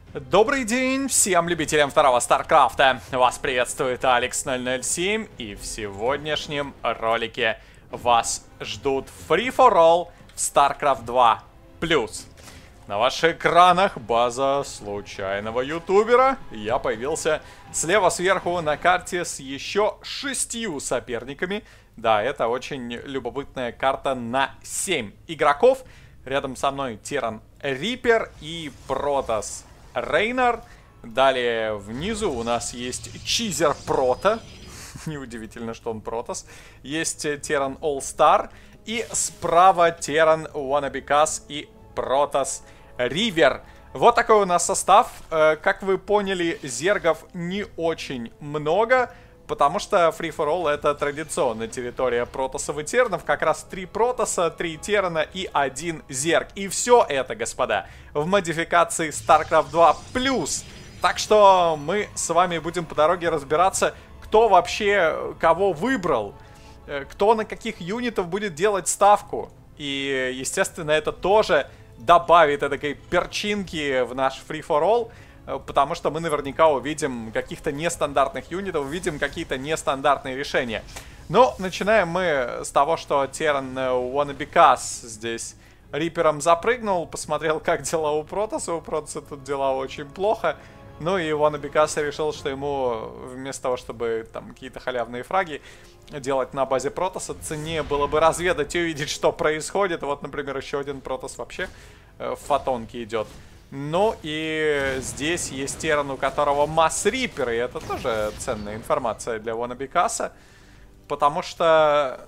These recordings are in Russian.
Добрый день всем любителям второго Старкрафта. Вас приветствует Алекс 007, и в сегодняшнем ролике вас ждут Free for All в StarCraft 2 Plus. На ваших экранах база случайного ютубера. Я появился слева сверху на карте с еще 6 соперниками. Да, это очень любопытная карта на 7 игроков. Рядом со мной Терран Риппер и Протос Рейнар. Далее внизу у нас есть Чизер Прото. Неудивительно, что он Протос. Есть Терран All-Star. И справа Терран Wannabe и Протос Ривер. Вот такой у нас состав. Как вы поняли, зергов не очень много, потому что Free for All — это традиционная территория протосов и тернов. Как раз 3 протоса, 3 терна и 1 зерг. И все это, господа, в модификации StarCraft 2 Plus. Так что мы с вами будем по дороге разбираться, кто вообще кого выбрал, кто на каких юнитов будет делать ставку. И, естественно, это тоже добавит этой перчинки в наш Free for All, потому что мы наверняка увидим каких-то нестандартных юнитов, увидим какие-то нестандартные решения. Но начинаем мы с того, что Терран Wannabe здесь Риппером запрыгнул, посмотрел, как дела у Протоса тут дела очень плохо. Ну и Wannabe решил, что ему вместо того, чтобы там какие-то халявные фраги делать на базе Протоса, ценнее было бы разведать и увидеть, что происходит. Вот, например, еще один Протос вообще в фотонке идет. Ну и здесь есть Терран, у которого Масс Риппер, и это тоже ценная информация для Wannabe, потому что,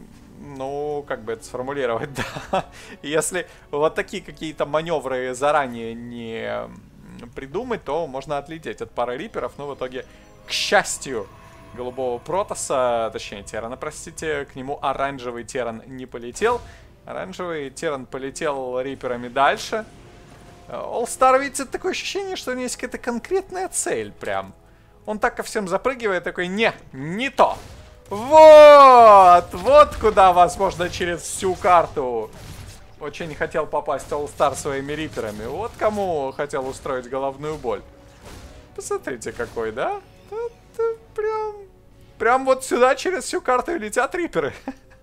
ну, как бы это сформулировать, да, если вот такие какие-то маневры заранее не придумать, то можно отлететь от пары Рипперов. Но в итоге, к счастью, голубого Протоса, точнее Террана, простите, к нему оранжевый Терран не полетел. Оранжевый Терран полетел Рипперами дальше. All-Star, видите, такое ощущение, что у него есть какая-то конкретная цель прям. Он так ко всем запрыгивает, такой: не то. Вот куда, возможно, через всю карту очень хотел попасть All-Star своими Рипперами. Вот кому хотел устроить головную боль. Посмотрите, какой, да? Это прям вот сюда через всю карту и летят Рипперы.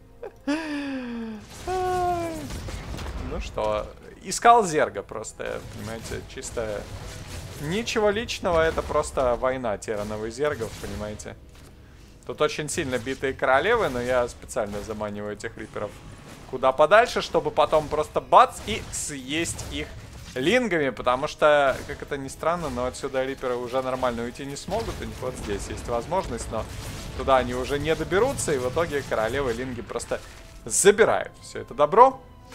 Ну что, искал зерга просто, понимаете, чисто ничего личного, это просто война терранов и зергов, понимаете. Тут очень сильно битые королевы, но я специально заманиваю этих Рипперов куда подальше, чтобы потом просто бац и съесть их лингами, потому что, как это ни странно, но отсюда Рипперы уже нормально уйти не смогут. У них вот здесь есть возможность, но туда они уже не доберутся, и в итоге королевы линги просто забирают все это добро.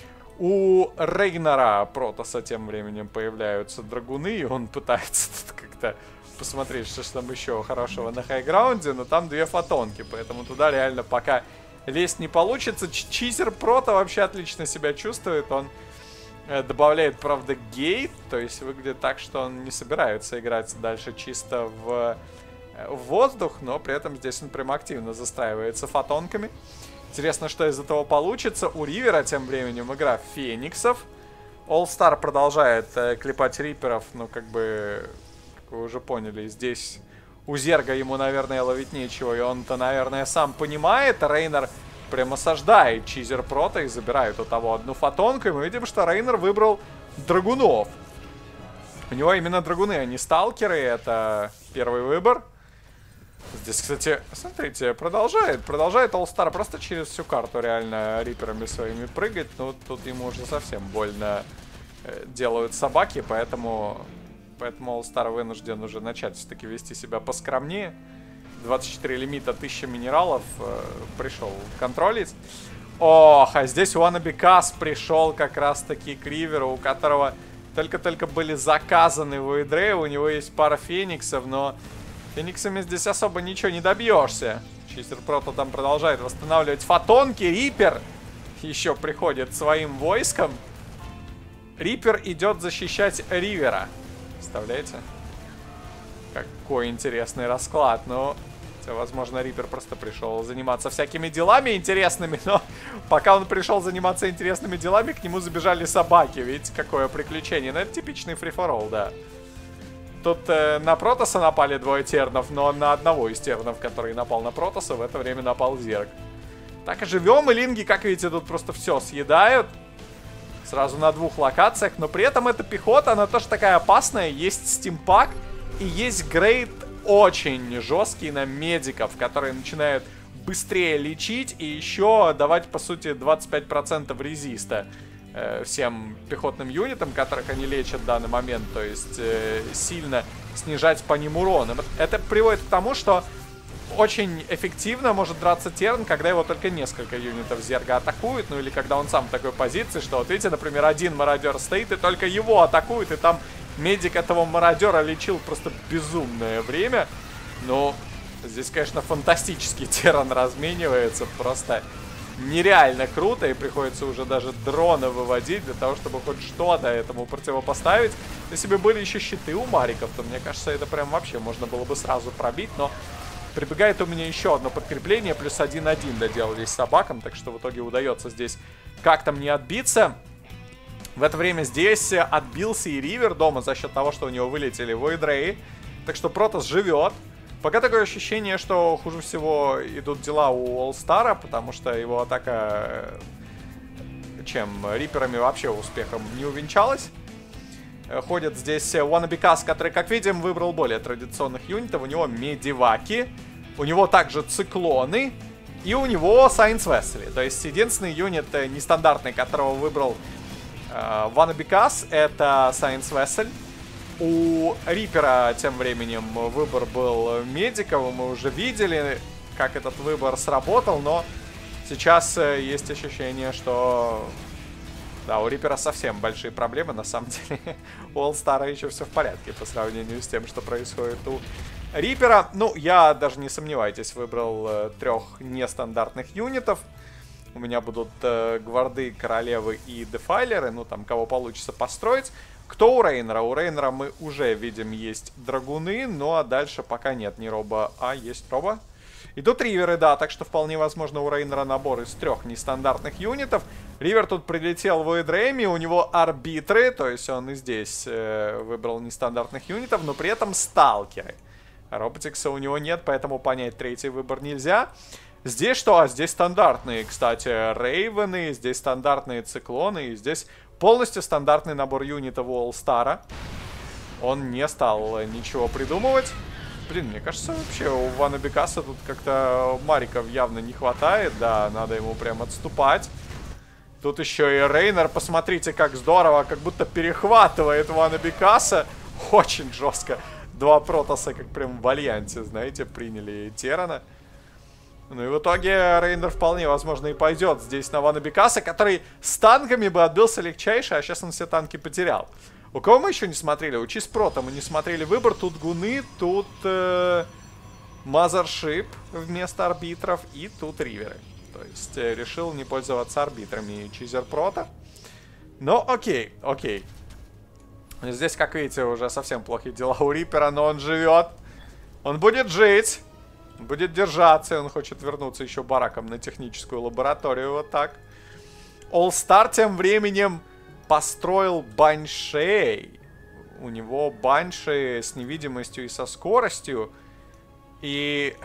У Рейнара Протоса тем временем появляются драгуны, и он пытается тут как-то посмотреть, что ж там еще хорошего на хайграунде, но там 2 фотонки, поэтому туда реально пока лезть не получится. Чизер Прото вообще отлично себя чувствует, он добавляет, правда, гейт, то есть выглядит так, что он не собирается играть дальше чисто в воздух, но при этом здесь он прям активно застраивается фотонками. Интересно, что из этого получится. У Ривера тем временем игра Фениксов. All-Star продолжает клепать Рипперов, но как бы, как вы уже поняли, здесь у зерга ему, наверное, ловить нечего, и он-то, наверное, сам понимает. Рейнар прям осаждает Чизер Прото и забирает у того одну фотонку, и мы видим, что Рейнар выбрал драгунов. У него именно драгуны, а не сталкеры, это первый выбор. Здесь, кстати, смотрите, продолжает All-Star просто через всю карту реально Рипперами своими прыгать. Ну, тут ему уже совсем больно делают собаки, поэтому All-Star вынужден уже начать все-таки вести себя поскромнее. 24 лимита, 1000 минералов пришел контролить. Ох, а здесь Wannabe пришел как раз-таки к Риверу, у которого только-только были заказаны вейдры. У него есть пара фениксов, но фениксами здесь особо ничего не добьешься. Чизер Прото там продолжает восстанавливать фотонки. Риппер еще приходит своим войском. Риппер идет защищать Ривера. Представляете? Какой интересный расклад. Ну, возможно, Риппер просто пришел заниматься всякими делами интересными, но пока он пришел заниматься интересными делами, к нему забежали собаки. Видите, какое приключение. Ну, это типичный Free for All, да. Тут на Протоса напали двое тернов, но на одного из тернов, который напал на Протоса, в это время напал Зерг. Так и живем, и линги, как видите, тут просто все съедают. Сразу на двух локациях, но при этом эта пехота, она тоже такая опасная. Есть стимпак и есть грейд очень жесткий на медиков, которые начинают быстрее лечить и еще давать, по сути, 25% резиста всем пехотным юнитам, которых они лечат в данный момент, то есть сильно снижать по ним урон. Это приводит к тому, что очень эффективно может драться Терн, когда его только несколько юнитов Зерга атакуют, ну или когда он сам в такой позиции, что вот видите, например, один мародер стоит и только его атакуют, и там медик этого мародера лечил просто безумное время. Но здесь, конечно, фантастический Терн разменивается, просто нереально круто, и приходится уже даже дрона выводить для того, чтобы хоть что-то этому противопоставить. Если бы были еще щиты у мариков, то, мне кажется, это прям вообще можно было бы сразу пробить, но прибегает у меня еще одно подкрепление, плюс 1-1 доделались собакам, так что в итоге удается здесь как-то мне отбиться. В это время здесь отбился и Ривер дома за счет того, что у него вылетели Войдреи, так что Протос живет. Пока такое ощущение, что хуже всего идут дела у Олстара, потому что его атака Риперами вообще успехом не увенчалась. Ходит здесь Wannabe, который, как видим, выбрал более традиционных юнитов. У него медиваки, у него также циклоны и у него Science Vessel. То есть единственный юнит нестандартный, которого выбрал Wannabe, это Science Vessel. У Рипера тем временем выбор был медиков, мы уже видели, как этот выбор сработал, но сейчас есть ощущение, что да, у Рипера совсем большие проблемы, на самом деле. У Олстара еще все в порядке по сравнению с тем, что происходит у Рипера. Ну, я даже не сомневайтесь, выбрал 3 нестандартных юнитов. У меня будут гварды, королевы и дефайлеры, ну там кого получится построить. Кто у Рейнера? У Рейнера мы уже видим есть драгуны, ну а дальше пока нет ни роба, а есть роба. Идут риверы, да, так что вполне возможно у Рейнера набор из 3 нестандартных юнитов. Ривер тут прилетел в Эдрейми, у него арбитры, то есть он и здесь выбрал нестандартных юнитов, но при этом сталкеры. Роботикса у него нет, поэтому понять 3-й выбор нельзя. Здесь что? А здесь стандартные, кстати, рейвены, здесь стандартные циклоны, и здесь полностью стандартный набор юнитов у Олстара. Он не стал ничего придумывать. Блин, мне кажется, вообще у Wannabe тут как-то мариков явно не хватает. Да, надо ему прям отступать. Тут еще и Рейнер, посмотрите, как здорово, как будто перехватывает Wannabe. Очень жестко. 2 Протоса, как прям в альянсе, знаете, приняли Терана. Ну и в итоге Рейнер вполне возможно и пойдет здесь на Wannabe, который с танками бы отбился легчайше, а сейчас он все танки потерял. У кого мы еще не смотрели? У Чизпрота мы не смотрели выбор. Тут гуны, тут Мазершип вместо арбитров и тут риверы. То есть решил не пользоваться арбитрами Чизерпрота. Но окей, окей. Здесь, как видите, уже совсем плохие дела у Рипера, но он живет. Он будет жить. Будет держаться, и он хочет вернуться еще бараком на техническую лабораторию, вот так. Олстар тем временем построил баншей. У него банши с невидимостью и со скоростью. И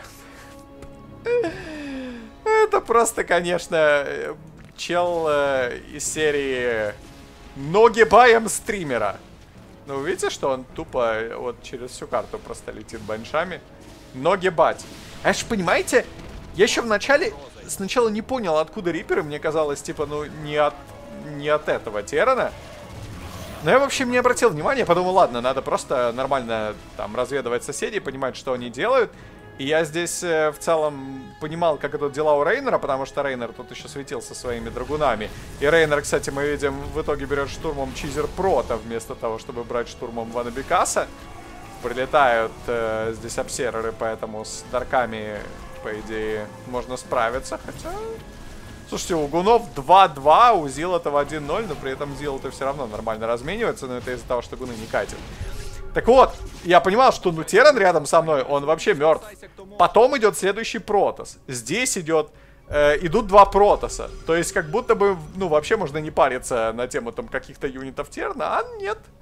это просто, конечно, чел из серии «Ноги баем стримера». Ну, видите, что он тупо вот через всю карту просто летит баншами. Ноги бать. А ж понимаете, я еще в начале сначала не понял, откуда риперы. Мне казалось, типа, ну, не от этого Терана. Но я, в общем, не обратил внимания. Подумал, ладно, надо просто нормально там разведывать соседей, понимать, что они делают. И я здесь в целом понимал, как идут дела у Рейнера, потому что Рейнер тут еще светился своими драгунами. И Рейнер, кстати, мы видим, в итоге берет штурмом Чизерпрота вместо того, чтобы брать штурмом Wannabe. Прилетают здесь обсерверы, поэтому с дарками, по идее, можно справиться. Хотя, слушайте, у гунов 2-2, у Зила-то 1-0, но при этом Зила-то все равно нормально разменивается, но это из-за того, что гуны не катят. Так вот, я понимал, что ну Теран рядом со мной, он вообще мертв. Потом идет следующий Протос. Здесь идут 2 Протоса. То есть как будто бы, ну, вообще можно не париться на тему там каких-то юнитов Терна, а нет.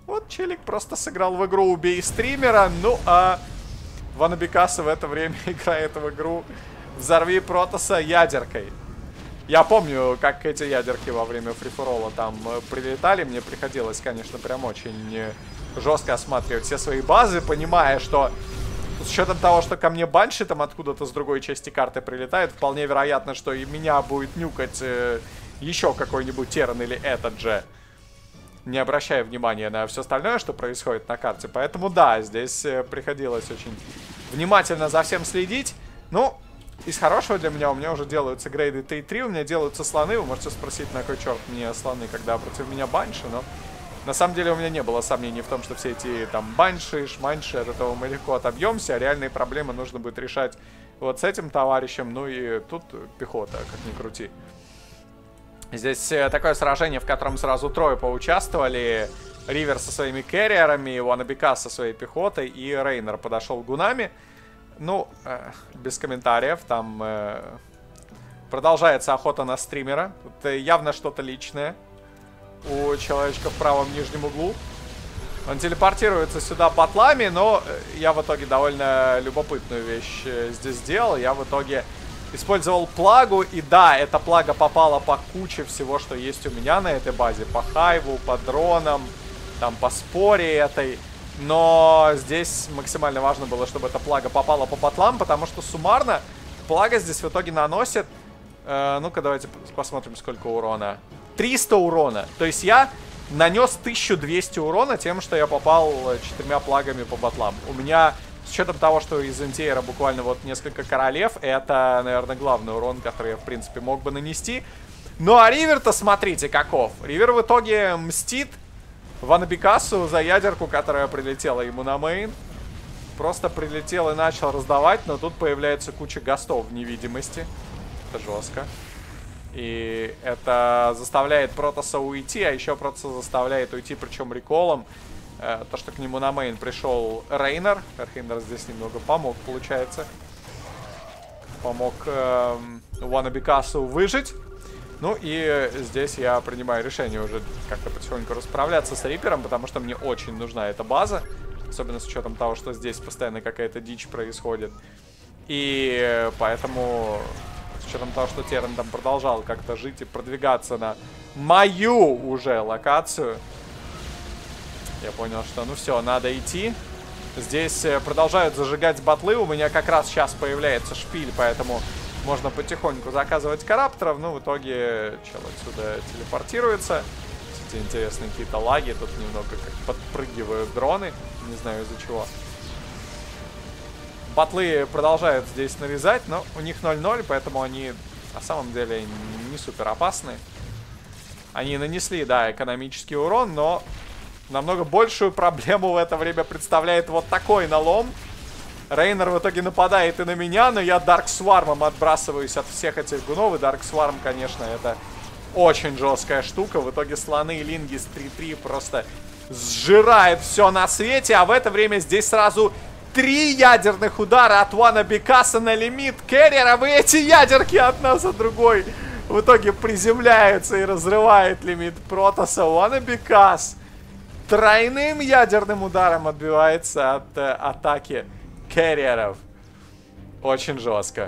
Вот челик просто сыграл в игру «Убей стримера», ну а Ванабикаса в это время играет в игру «Взорви Протоса ядеркой». Я помню, как эти ядерки во время фрифорола там прилетали. Мне приходилось, конечно, прям очень жестко осматривать все свои базы, понимая, что с учетом того, что ко мне банши там откуда-то с другой части карты прилетает, вполне вероятно, что и меня будет нюкать еще какой-нибудь Терран или этот же, не обращая внимания на все остальное, что происходит на карте. Поэтому да, здесь приходилось очень внимательно за всем следить. Ну, из хорошего для меня у меня уже делаются грейды Т3, у меня делаются слоны. Вы можете спросить, на кой черт мне слоны, когда против меня банши, но на самом деле у меня не было сомнений в том, что все эти там банши, шманши, от этого мы легко отобьемся, а реальные проблемы нужно будет решать вот с этим товарищем. Ну и тут пехота, как ни крути. Здесь такое сражение, в котором сразу трое поучаствовали. Ривер со своими керриерами, Ванабика со своей пехотой и Рейнер подошел гунами. Ну, без комментариев, там продолжается охота на стримера. Тут явно что-то личное у человечка в правом нижнем углу. Он телепортируется сюда батлами, но я в итоге довольно любопытную вещь здесь сделал. Я в итоге использовал плагу, и да, эта плага попала по куче всего, что есть у меня на этой базе. По хайву, по дронам, там по споре этой. Но здесь максимально важно было, чтобы эта плага попала по батлам, потому что суммарно плага здесь в итоге наносит... ну-ка, давайте посмотрим, сколько урона. 300 урона. То есть я нанес 1200 урона тем, что я попал 4 плагами по батлам. У меня, с учетом того, что из антиэра буквально вот несколько королев, это, наверное, главный урон, который я, в принципе, мог бы нанести. Ну, а Ривер-то, смотрите, каков. Ривер в итоге мстит Ванабикасу за ядерку, которая прилетела ему на мейн. Просто прилетел и начал раздавать, но тут появляется куча гастов в невидимости. Это жестко. И это заставляет Протоса уйти, а еще Протоса заставляет уйти, причем реколом. То, что к нему на мейн пришел Рейнер. Рейнер здесь немного помог, получается. Помог Ванабикасу выжить. Ну и здесь я принимаю решение уже как-то потихоньку расправляться с Рипером, потому что мне очень нужна эта база. Особенно с учетом того, что здесь постоянно какая-то дичь происходит. И поэтому... С учетом того, что Терран там продолжал как-то жить и продвигаться на мою уже локацию, я понял, что ну все, надо идти. Здесь продолжают зажигать батлы. У меня как раз сейчас появляется шпиль, поэтому можно потихоньку заказывать карапторов. Ну, в итоге чел отсюда телепортируется. Кстати, интересные какие-то лаги. Тут немного как подпрыгивают дроны. Не знаю из-за чего. Батлы продолжают здесь нарезать, но у них 0-0, поэтому они на самом деле не супер опасны. Они нанесли, да, экономический урон, но намного большую проблему в это время представляет вот такой налом. Рейнер в итоге нападает и на меня, но я Дарк Свармом отбрасываюсь от всех этих гунов. И Дарк Сварм, конечно, это очень жесткая штука. В итоге слоны и линги с 3-3 просто сжирает все на свете. А в это время здесь сразу 3 ядерных удара от Ванабикаса на лимит керриера. И эти ядерки одна за другой в итоге приземляются и разрывает лимит Протоса. Ванабикас тройным ядерным ударом отбивается от атаки керриеров. Очень жестко.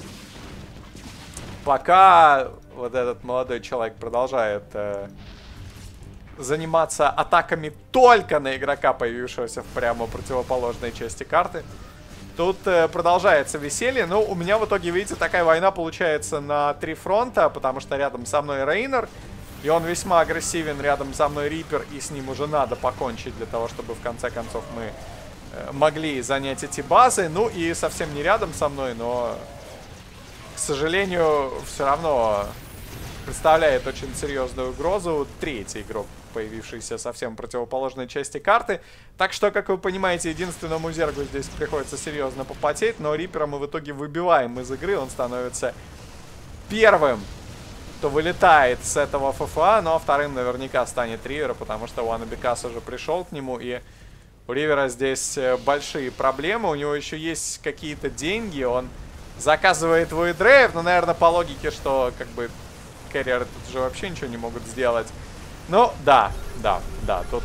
Пока вот этот молодой человек продолжает заниматься атаками только на игрока, появившегося в прямо противоположной части карты, тут продолжается веселье. Но у меня в итоге, видите, такая война получается на 3 фронта, потому что рядом со мной Рейнер, и он весьма агрессивен, рядом со мной Рипер, и с ним уже надо покончить для того, чтобы в конце концов мы могли занять эти базы. Ну и совсем не рядом со мной, но, к сожалению, все равно представляет очень серьезную угрозу третий игрок, появившийся совсем в противоположной части карты. Так что, как вы понимаете, единственному Зергу здесь приходится серьезно попотеть, но Рипера мы в итоге выбиваем из игры. Он становится первым, кто вылетает с этого ФФА, но вторым наверняка станет Ривер, потому что Ванабикас уже пришел к нему, и у Ривера здесь большие проблемы. У него еще есть какие-то деньги, он заказывает войдрейв, но, наверное, по логике, что как бы керриеры тут же вообще ничего не могут сделать. Ну, да, тут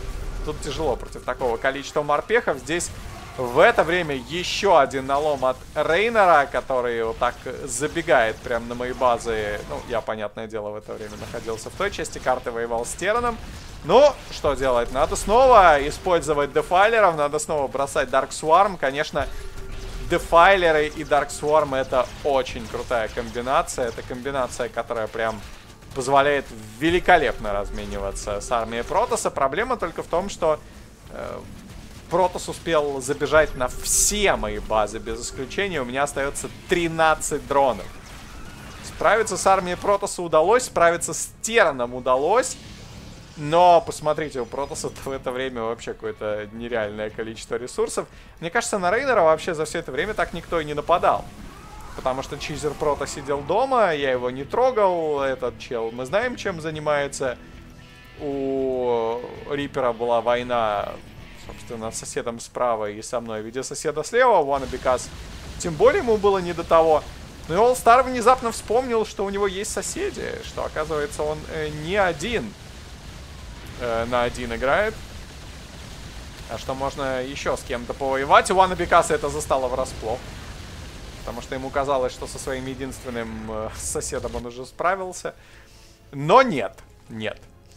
тут тяжело против такого количества морпехов. Здесь в это время еще один налом от Рейнера, который вот так забегает прямо на мои базы. Ну, я, понятное дело, в это время находился в той части карты, воевал с Тераном. Ну, что делать? Надо снова использовать дефайлеров, надо снова бросать Dark Swarm. Конечно, дефайлеры и Dark Swarm — это очень крутая комбинация. Это комбинация, которая прям позволяет великолепно размениваться с армией Протосса. Проблема только в том, что Протосс успел забежать на все мои базы без исключения. У меня остается 13 дронов. Справиться с армией Протосса удалось, справиться с Тераном удалось. Но, посмотрите, у Протосса в это время вообще какое-то нереальное количество ресурсов. Мне кажется, на Рейнера вообще за все это время так никто и не нападал. Потому что Чизер Прото сидел дома, я его не трогал. Этот чел, мы знаем, чем занимается. У Рипера была война, собственно, с соседом справа и со мной в виде соседа слева. Wannabe тем более ему было не до того. Но и All-Star внезапно вспомнил, что у него есть соседи. Что, оказывается, он не один на один играет. А что можно еще с кем-то повоевать. У Wannabe это застало врасплох. Потому что ему казалось, что со своим единственным соседом он уже справился. Но нет, нет.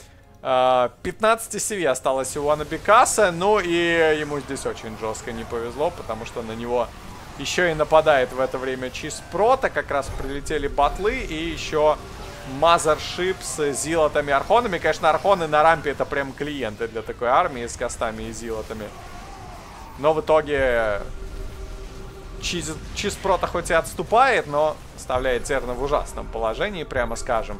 15 CV осталось у Wannabe. Ну и ему здесь очень жестко не повезло, потому что на него еще и нападает в это время Чиз Прото. Как раз прилетели батлы и еще Мазершип с зилотами, архонами. Конечно, архоны на рампе — это прям клиенты для такой армии с кастами и зилотами. Но в итоге Чиз Прото хоть и отступает, но оставляет Терна в ужасном положении, прямо скажем.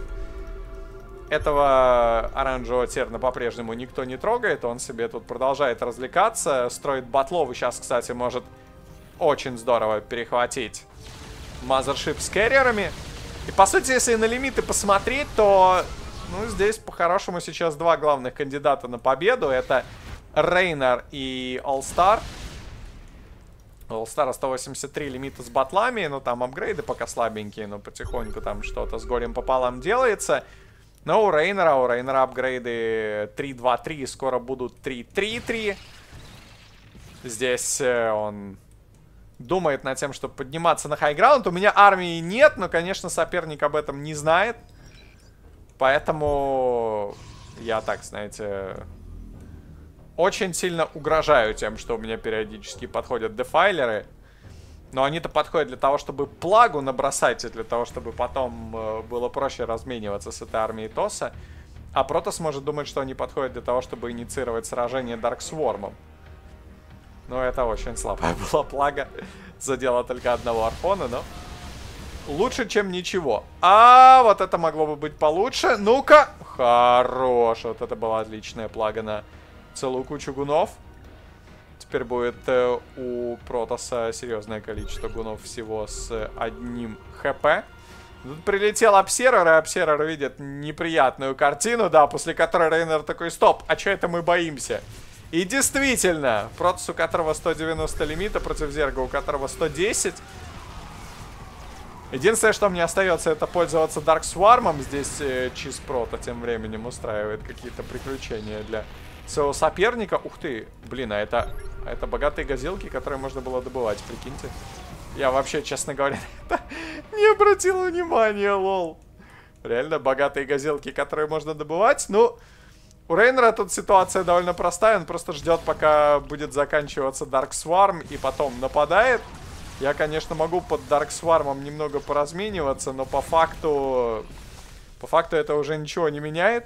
Этого оранжевого Терна по-прежнему никто не трогает. Он себе тут продолжает развлекаться. Строит батлов. И сейчас, кстати, может очень здорово перехватить Мазершип с керриерами. И, по сути, если на лимиты посмотреть, то, ну, здесь, по-хорошему, сейчас два главных кандидата на победу. Это Рейнер и All-Star. All-Star 183 лимита с батлами. Ну, там апгрейды пока слабенькие, но потихоньку там что-то с горем пополам делается. Но у Рейнера апгрейды 3-2-3, скоро будут 3-3-3. Здесь он думает над тем, чтобы подниматься на хайграунд. У меня армии нет, но, конечно, соперник об этом не знает. Поэтому я так, знаете, очень сильно угрожаю тем, что у меня периодически подходят дефайлеры. Но они-то подходят для того, чтобы плагу набросать, и для того, чтобы потом было проще размениваться с этой армией Тоса. А Протосс может думать, что они подходят для того, чтобы инициировать сражение Dark Swarm'ом. Но это очень слабая была плага. Задела только одного архона, но лучше, чем ничего. А вот это могло бы быть получше. Ну-ка. Хорош. Вот это была отличная плага на целую кучу гунов. Теперь будет у Протосса серьезное количество гунов всего с одним хп. Тут прилетел Обсервер, и Обсервер видит неприятную картину, да, после которой Рейнер такой: стоп, а что это мы боимся? И действительно, Протосс, у которого 190 лимита, против Зерга, у которого 110. Единственное, что мне остается, это пользоваться Dark Swarm'ом. Здесь Чиз Прото тем временем устраивает какие-то приключения для своего соперника. Ух ты, блин, а это богатые газелки, которые можно было добывать, прикиньте. Я вообще, честно говоря, не обратил внимания, лол. Реально, богатые газелки, которые можно добывать. Ну, у Рейнера тут ситуация довольно простая. Он просто ждет, пока будет заканчиваться Dark Swarm, и потом нападает. Я, конечно, могу под Dark Swarm'ом немного поразмениваться, но по факту это уже ничего не меняет.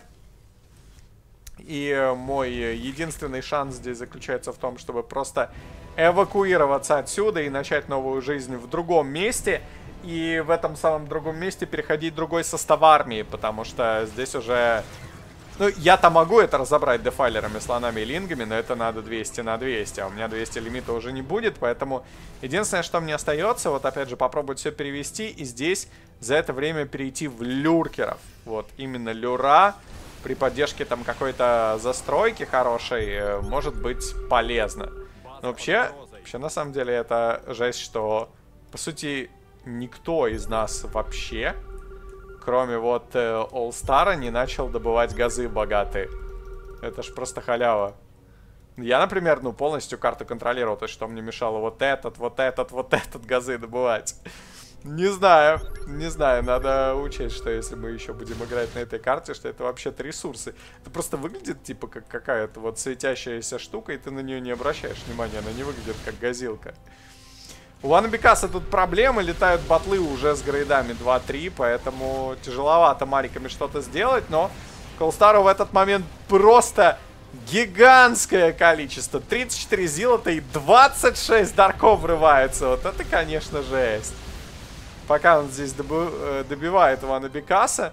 И мой единственный шанс здесь заключается в том, чтобы просто эвакуироваться отсюда и начать новую жизнь в другом месте. И в этом самом другом месте переходить в другой состав армии, потому что здесь уже... Ну, я-то могу это разобрать дефайлерами, слонами и лингами, но это надо 200 на 200, а у меня 200 лимита уже не будет, поэтому единственное, что мне остается, вот опять же попробовать все перевести и здесь за это время перейти в люркеров. Вот, именно люра при поддержке там какой-то застройки хорошей может быть полезно. Но вообще на самом деле это жесть, что по сути никто из нас вообще, кроме вот All-Star, не начал добывать газы богатые. Это ж просто халява. Я, например, ну, полностью карту контролировал, то есть что мне мешало вот этот газы добывать. Не знаю, надо учесть, что если мы еще будем играть на этой карте, что это вообще-то ресурсы. Это просто выглядит, типа, как какая-то вот светящаяся штука, и ты на нее не обращаешь внимания, она не выглядит как газилка. У Ванабикаса тут проблемы, летают батлы уже с грейдами 2-3, поэтому тяжеловато Мариками что-то сделать, но Колстару в этот момент просто гигантское количество. 34 зилота и 26 дарков врывается. Вот это, конечно, жесть. Пока он здесь добивает Ванабикаса.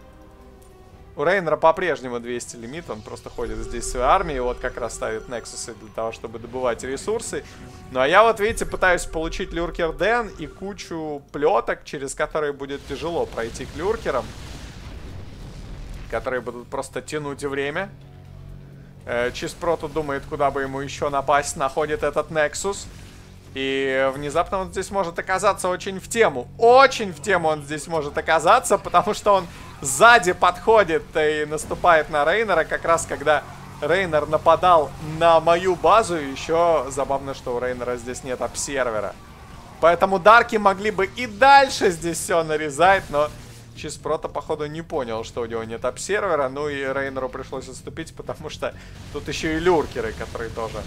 У Рейнера по-прежнему 200 лимит. Он просто ходит здесь своей армией. Вот как раз ставит Нексусы для того, чтобы добывать ресурсы. Ну а я вот, видите, пытаюсь получить Люркер Дэн и кучу плеток, через которые будет тяжело пройти к люркерам. Которые будут просто тянуть время. Чизпро тут думает, куда бы ему еще напасть. Находит этот Нексус. И внезапно он здесь может оказаться очень в тему. Очень в тему он здесь может оказаться, потому что он сзади подходит и наступает на Рейнера, как раз когда Рейнер нападал на мою базу. Еще забавно, что у Рейнера здесь нет обсервера. Поэтому дарки могли бы и дальше здесь все нарезать, но Чизпро-то, походу, не понял, что у него нет обсервера. Ну и Рейнеру пришлось отступить, потому что тут еще и люркеры, которые тоже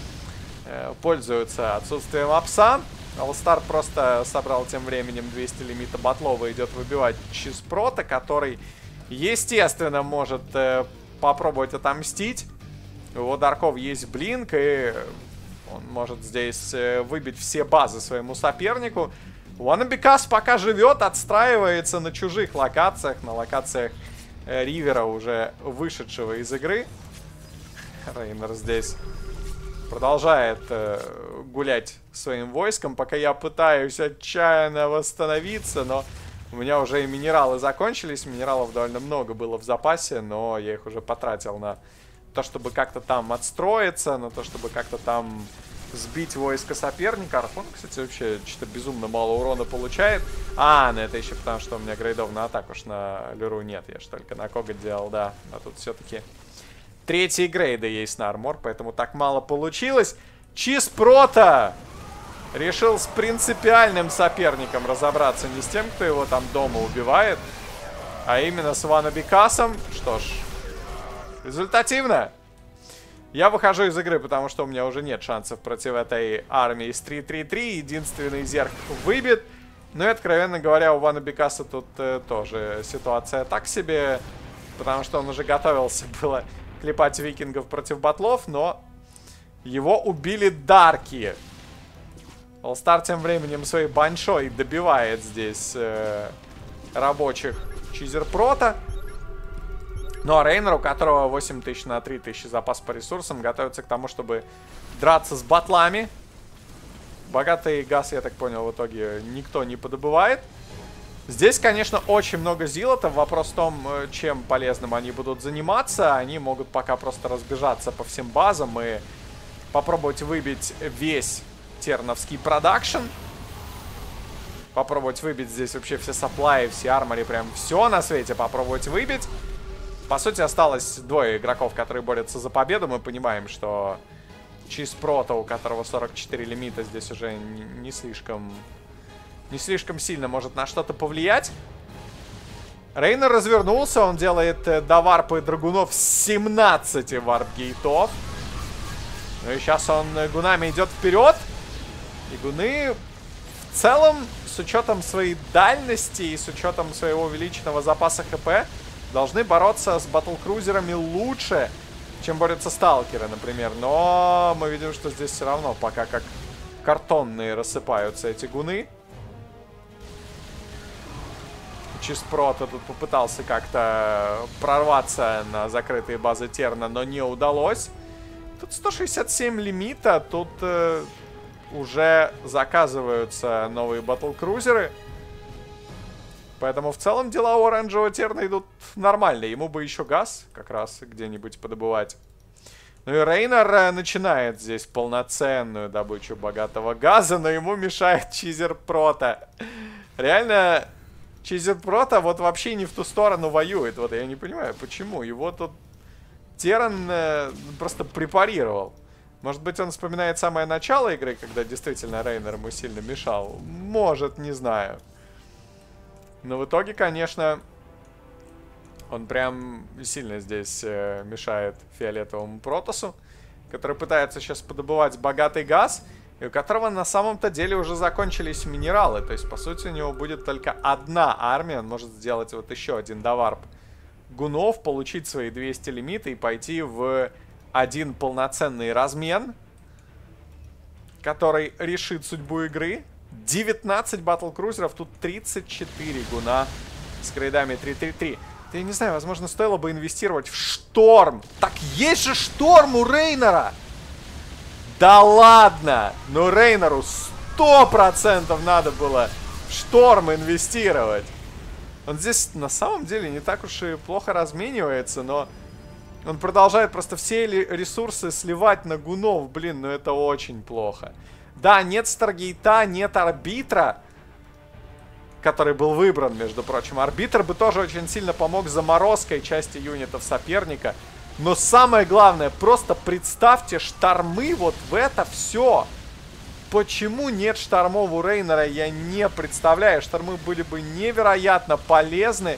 пользуются отсутствием апса. All-Star просто собрал тем временем 200 лимита батлова, идет выбивать Чизпрота, который, естественно, может попробовать отомстить. У его дарков есть блинк, и он может здесь выбить все базы своему сопернику. Ванабикас пока живет, отстраивается на чужих локациях, на локациях Ривера, уже вышедшего из игры. Рейнер здесь продолжает гулять своим войском, пока я пытаюсь отчаянно восстановиться, но у меня уже и минералы закончились. Минералов довольно много было в запасе, но я их уже потратил на то, чтобы как-то там отстроиться, на то, чтобы как-то там сбить войско соперника. Архон, кстати, вообще что-то безумно мало урона получает. Ну это еще потому, что у меня грейдов на атаку уж на Люру нет. Я же только на Кога делал, да. А тут все-таки третьи грейды есть на армор, поэтому так мало получилось. Чизпрота решил с принципиальным соперником разобраться. Не с тем, кто его там дома убивает, а именно с Ванабикасом. Что ж, результативно. Я выхожу из игры, потому что у меня уже нет шансов против этой армии с 3-3-3. Единственный зерк выбит. Ну и, откровенно говоря, у Ванабикаса тут тоже ситуация так себе. Потому что он уже готовился было клепать викингов против батлов, но его убили дарки. All-Star тем временем своей баншой добивает здесь рабочих Чизерпрота. Ну а Рейнер, у которого 8000 на 3000 запас по ресурсам, готовится к тому, чтобы драться с батлами. Богатый газ, я так понял, в итоге никто не подобывает. Здесь, конечно, очень много зилотов. Вопрос в том, чем полезным они будут заниматься. Они могут пока просто разбежаться по всем базам и попробовать выбить весь терновский продакшн. Попробовать выбить здесь вообще все сапплаи, все армори, прям все на свете попробовать выбить. По сути, осталось двое игроков, которые борются за победу. Мы понимаем, что Чизпрота, у которого 44 лимита, здесь уже не слишком сильно может на что-то повлиять. Рейнер развернулся, он делает до варпа драгунов 17 варп-гейтов. Ну и сейчас он гунами идет вперед. И гуны в целом, с учетом своей дальности и с учетом своего увеличенного запаса хп, должны бороться с батлкрузерами лучше, чем борются сталкеры, например. Но мы видим, что здесь все равно пока как картонные рассыпаются эти гуны. Чизпрота тут попытался как-то прорваться на закрытые базы Терна, но не удалось. Тут 167 лимита, тут уже заказываются новые батлкрузеры. Поэтому в целом дела у оранжевого Терна идут нормально. Ему бы еще газ как раз где-нибудь подобывать. Ну и Рейнер начинает здесь полноценную добычу богатого газа, но ему мешает Чизерпрота. Реально, Чизерпрота вот вообще не в ту сторону воюет. Вот я не понимаю, почему. Его тут Терн просто препарировал. Может быть, он вспоминает самое начало игры, когда действительно Рейнер ему сильно мешал. Может, не знаю. Но в итоге, конечно, он прям сильно здесь мешает фиолетовому Протоссу, который пытается сейчас подобывать богатый газ, и у которого на самом-то деле уже закончились минералы. То есть, по сути, у него будет только одна армия. Он может сделать вот еще один доварп гунов, получить свои 200 лимита и пойти в один полноценный размен, который решит судьбу игры. 19 батл-крузеров, тут 34 гуна с грейдами 3-3-3. Я не знаю, возможно, стоило бы инвестировать в шторм. Так есть же шторм у Рейнера! Да ладно! Ну Рейнеру 100% надо было в шторм инвестировать. Он здесь на самом деле не так уж и плохо разменивается, но он продолжает просто все ресурсы сливать на гунов. Блин, ну это очень плохо. Да, нет Старгейта, нет Арбитра, который был выбран, между прочим. Арбитр бы тоже очень сильно помог заморозкой части юнитов соперника. Но самое главное, просто представьте штормы вот в это все. Почему нет штормов у Рейнера, я не представляю. Штормы были бы невероятно полезны.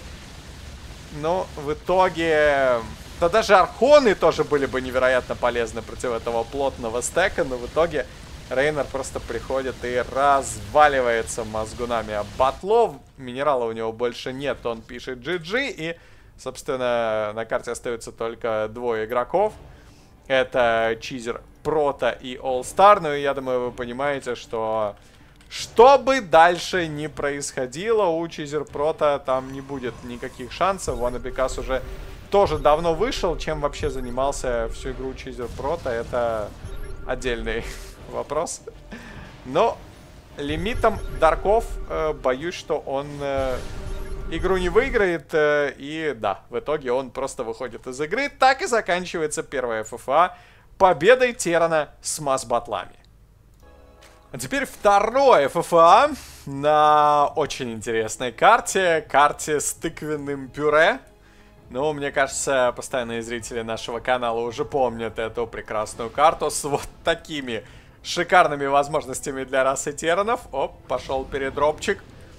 Но в итоге... Да даже архоны тоже были бы невероятно полезны против этого плотного стека. Но в итоге Рейнер просто приходит и разваливается мозгунами об батлов. Минерала у него больше нет, он пишет GG. И, собственно, на карте остаются только двое игроков. Это Чизер, Прота и All Star. Ну и я думаю, вы понимаете, что бы дальше ни происходило, у Чизер Прота там не будет никаких шансов. Wannabe уже тоже давно вышел. Чем вообще занимался всю игру Чизер Прота, это отдельный вопрос. Но лимитом Дарков боюсь, что он игру не выиграет. И да, в итоге он просто выходит из игры. Так и заканчивается первая ФФА победой Террана с масс-батлами. А теперь второе ФФА на очень интересной карте. Карте с тыквенным пюре. Ну, мне кажется, постоянные зрители нашего канала уже помнят эту прекрасную карту с вот такими шикарными возможностями для расы Терранов. Оп, пошел передропчик.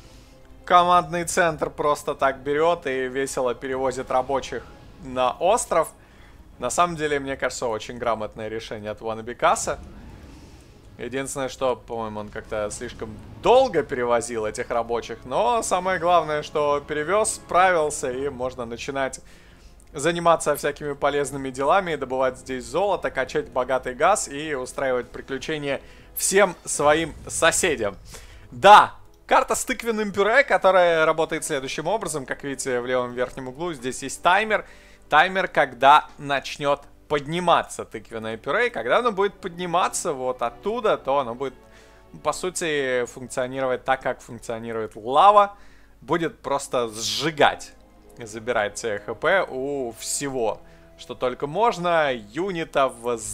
Командный центр просто так берет и весело перевозит рабочих на остров. На самом деле, мне кажется, очень грамотное решение от Wannabe. Единственное, что, по-моему, он как-то слишком долго перевозил этих рабочих. Но самое главное, что перевез, справился, и можно начинать заниматься всякими полезными делами, добывать здесь золото, качать богатый газ и устраивать приключения всем своим соседям. Да, карта с тыквенным пюре, которая работает следующим образом. Как видите, в левом верхнем углу здесь есть таймер. Таймер, когда начнет подниматься тыквенное пюре. И когда оно будет подниматься вот оттуда, то оно будет, по сути, функционировать так, как функционирует лава. Будет просто сжигать, забирать ХП у всего, что только можно. Юнитов,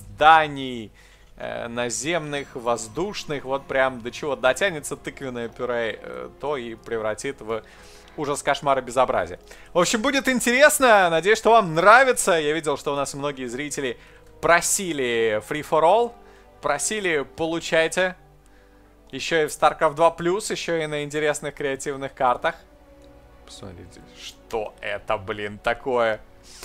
зданий, наземных, воздушных. Вот прям до чего дотянется тыквенное пюре, то и превратит в ужас, кошмар и безобразие. В общем, будет интересно. Надеюсь, что вам нравится. Я видел, что у нас многие зрители просили Free for All. Просили, получайте. Еще и в StarCraft 2+, еще и на интересных креативных картах. Посмотрите, что это, блин, такое.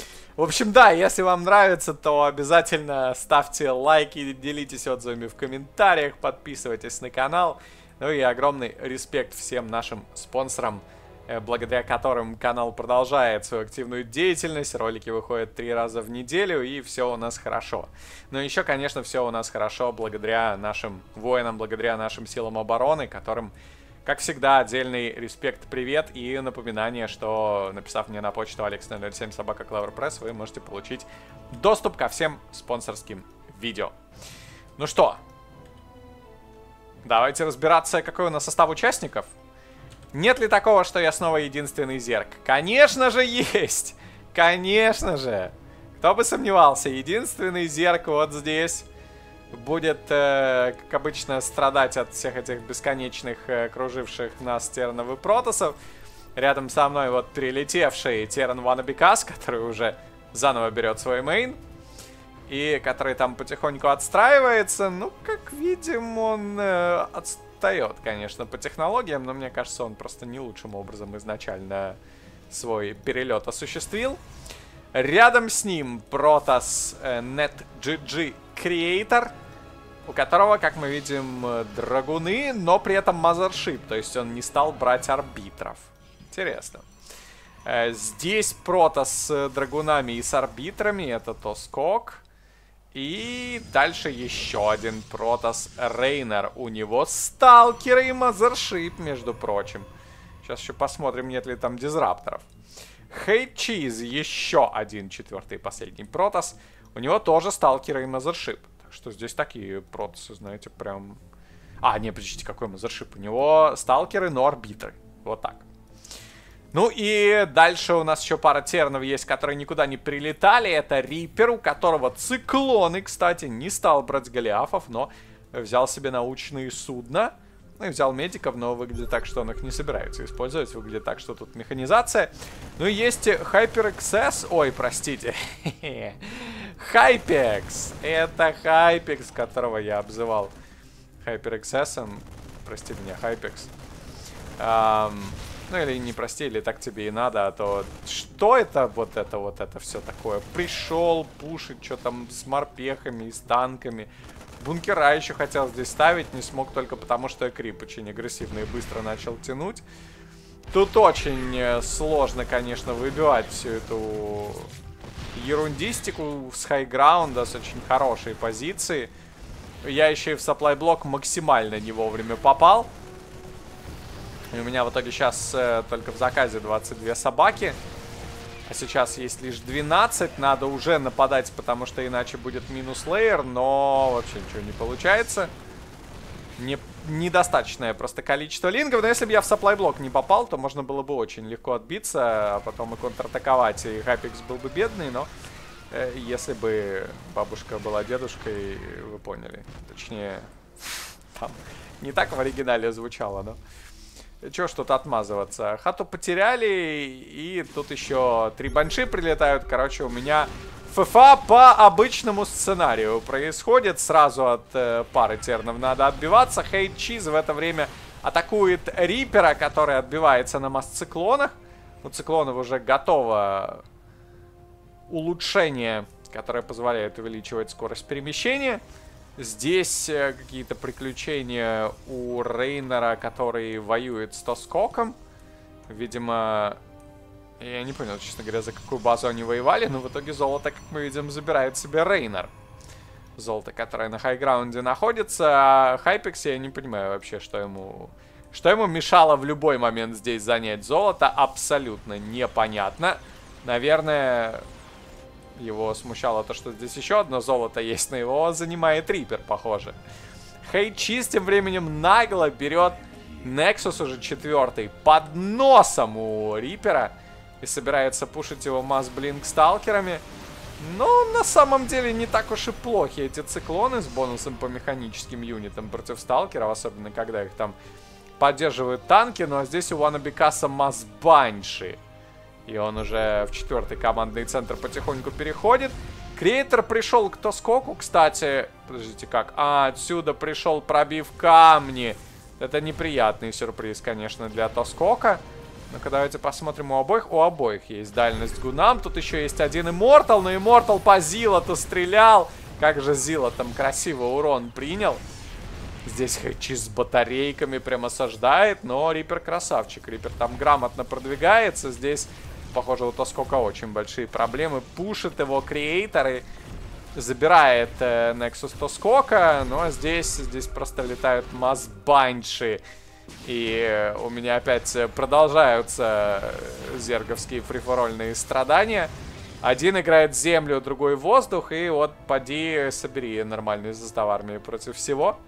В общем, да, если вам нравится, то обязательно ставьте лайки, делитесь отзывами в комментариях, подписывайтесь на канал. Ну и огромный респект всем нашим спонсорам, благодаря которым канал продолжает свою активную деятельность. Ролики выходят 3 раза в неделю, и все у нас хорошо. Но еще, конечно, все у нас хорошо благодаря нашим воинам, благодаря нашим силам обороны, которым, как всегда, отдельный респект, привет и напоминание, что, написав мне на почту alex007@cloverpress, вы можете получить доступ ко всем спонсорским видео. Ну что, давайте разбираться, какой у нас состав участников. Нет ли такого, что я снова единственный зерк? Конечно же есть! Конечно же! Кто бы сомневался, единственный зерк вот здесь будет, как обычно, страдать от всех этих бесконечных круживших нас терранов и протоссов. Рядом со мной вот прилетевший терран Wannabe, который уже заново берет свой мейн. и который там потихоньку отстраивается. Ну, как видим, он отстает, конечно, по технологиям, но мне кажется, он просто не лучшим образом изначально свой перелет осуществил. Рядом с ним Protoss NetGG Creator, у которого, как мы видим, драгуны, но при этом Mothership, то есть он не стал брать арбитров. Интересно. Здесь Protoss с драгунами и с арбитрами, это Тоскок. И дальше еще один Protoss Рейнер. У него сталкеры и Mothership, между прочим. Сейчас еще посмотрим, нет ли там дизрапторов. Хейтчиз, еще один, четвертый и последний Protoss. У него тоже сталкеры и Mothership. Так что здесь такие Протоссы, знаете, прям... А, не, подождите, какой Mothership? У него сталкеры, но арбитры. Вот так. Ну и дальше у нас еще пара тернов есть, которые никуда не прилетали. Это Риппер, у которого циклоны, кстати, не стал брать голиафов, но взял себе научные судна. Ну и взял медиков, но выглядит так, что он их не собирается использовать. Выглядит так, что тут механизация. Ну и есть HyperXS. Ой, простите. Hypex. Это Hypex, которого я обзывал HyperXS. Прости меня, Hypex. Ну или не прости, или так тебе и надо, а то... Что это вот это все такое? Пришел, пушит, что там с морпехами и с танками. Бункера еще хотел здесь ставить, не смог только потому, что Крип очень агрессивно и быстро начал тянуть. Тут очень сложно, конечно, выбивать всю эту ерундистику с хайграунда, с очень хорошей позиции. Я еще и в сапплай-блок максимально не вовремя попал. И у меня в итоге сейчас только в заказе 22 собаки. А сейчас есть лишь 12. Надо уже нападать, потому что иначе будет минус лейер. Но вообще ничего не получается. Недостаточное просто количество линков. Но если бы я в сапплай-блок не попал, то можно было бы очень легко отбиться. А потом и контратаковать. И Hypex был бы бедный. Но если бы бабушка была дедушкой, вы поняли. Точнее, там не так в оригинале звучало, но... Чего что-то отмазываться. Хату потеряли, и тут еще 3 банши прилетают. Короче, у меня ФФА по обычному сценарию происходит. Сразу от пары тернов надо отбиваться. Хейтчиз в это время атакует Риппера, который отбивается на масс-циклонах. У циклонов уже готово улучшение, которое позволяет увеличивать скорость перемещения. Здесь какие-то приключения у Рейнера, который воюет с Тоскоком. Видимо, я не понял, честно говоря, за какую базу они воевали, но в итоге золото, как мы видим, забирает себе Рейнер. Золото, которое на хайграунде находится, а Hypex, я не понимаю вообще, что ему мешало в любой момент здесь занять золото, абсолютно непонятно. Наверное... Его смущало то, что здесь еще одно золото есть, но его занимает Риппер, похоже. Хейтчиз тем временем нагло берет Nexus уже 4 под носом у Риппера и собирается пушить его масс-блинк сталкерами. Но на самом деле не так уж и плохи эти циклоны с бонусом по механическим юнитам против сталкеров, особенно когда их там поддерживают танки. Но здесь у Ванабикаса масс-банши. И он уже в 4-й командный центр потихоньку переходит. Креатор пришел к Тоскоку, кстати. Подождите, как? Отсюда пришел, пробив камни. Это неприятный сюрприз, конечно, для Тоскока. Ну-ка, давайте посмотрим у обоих. У обоих есть дальность гунам. Тут еще есть один Иммортал. Но Иммортал по Зилоту стрелял. Как же Зилот там красиво урон принял. Здесь Хейтчиз с батарейками прям осаждает. Но Риппер красавчик. Риппер там грамотно продвигается. Здесь... Похоже, у Тоскока очень большие проблемы. Пушит его Креатор и забирает Nexus Тоскока. Но здесь просто летают масс-банши. И у меня опять продолжаются зерговские фрифорольные страдания. Один играет землю, другой воздух. И вот поди собери нормальный состав армии против всего.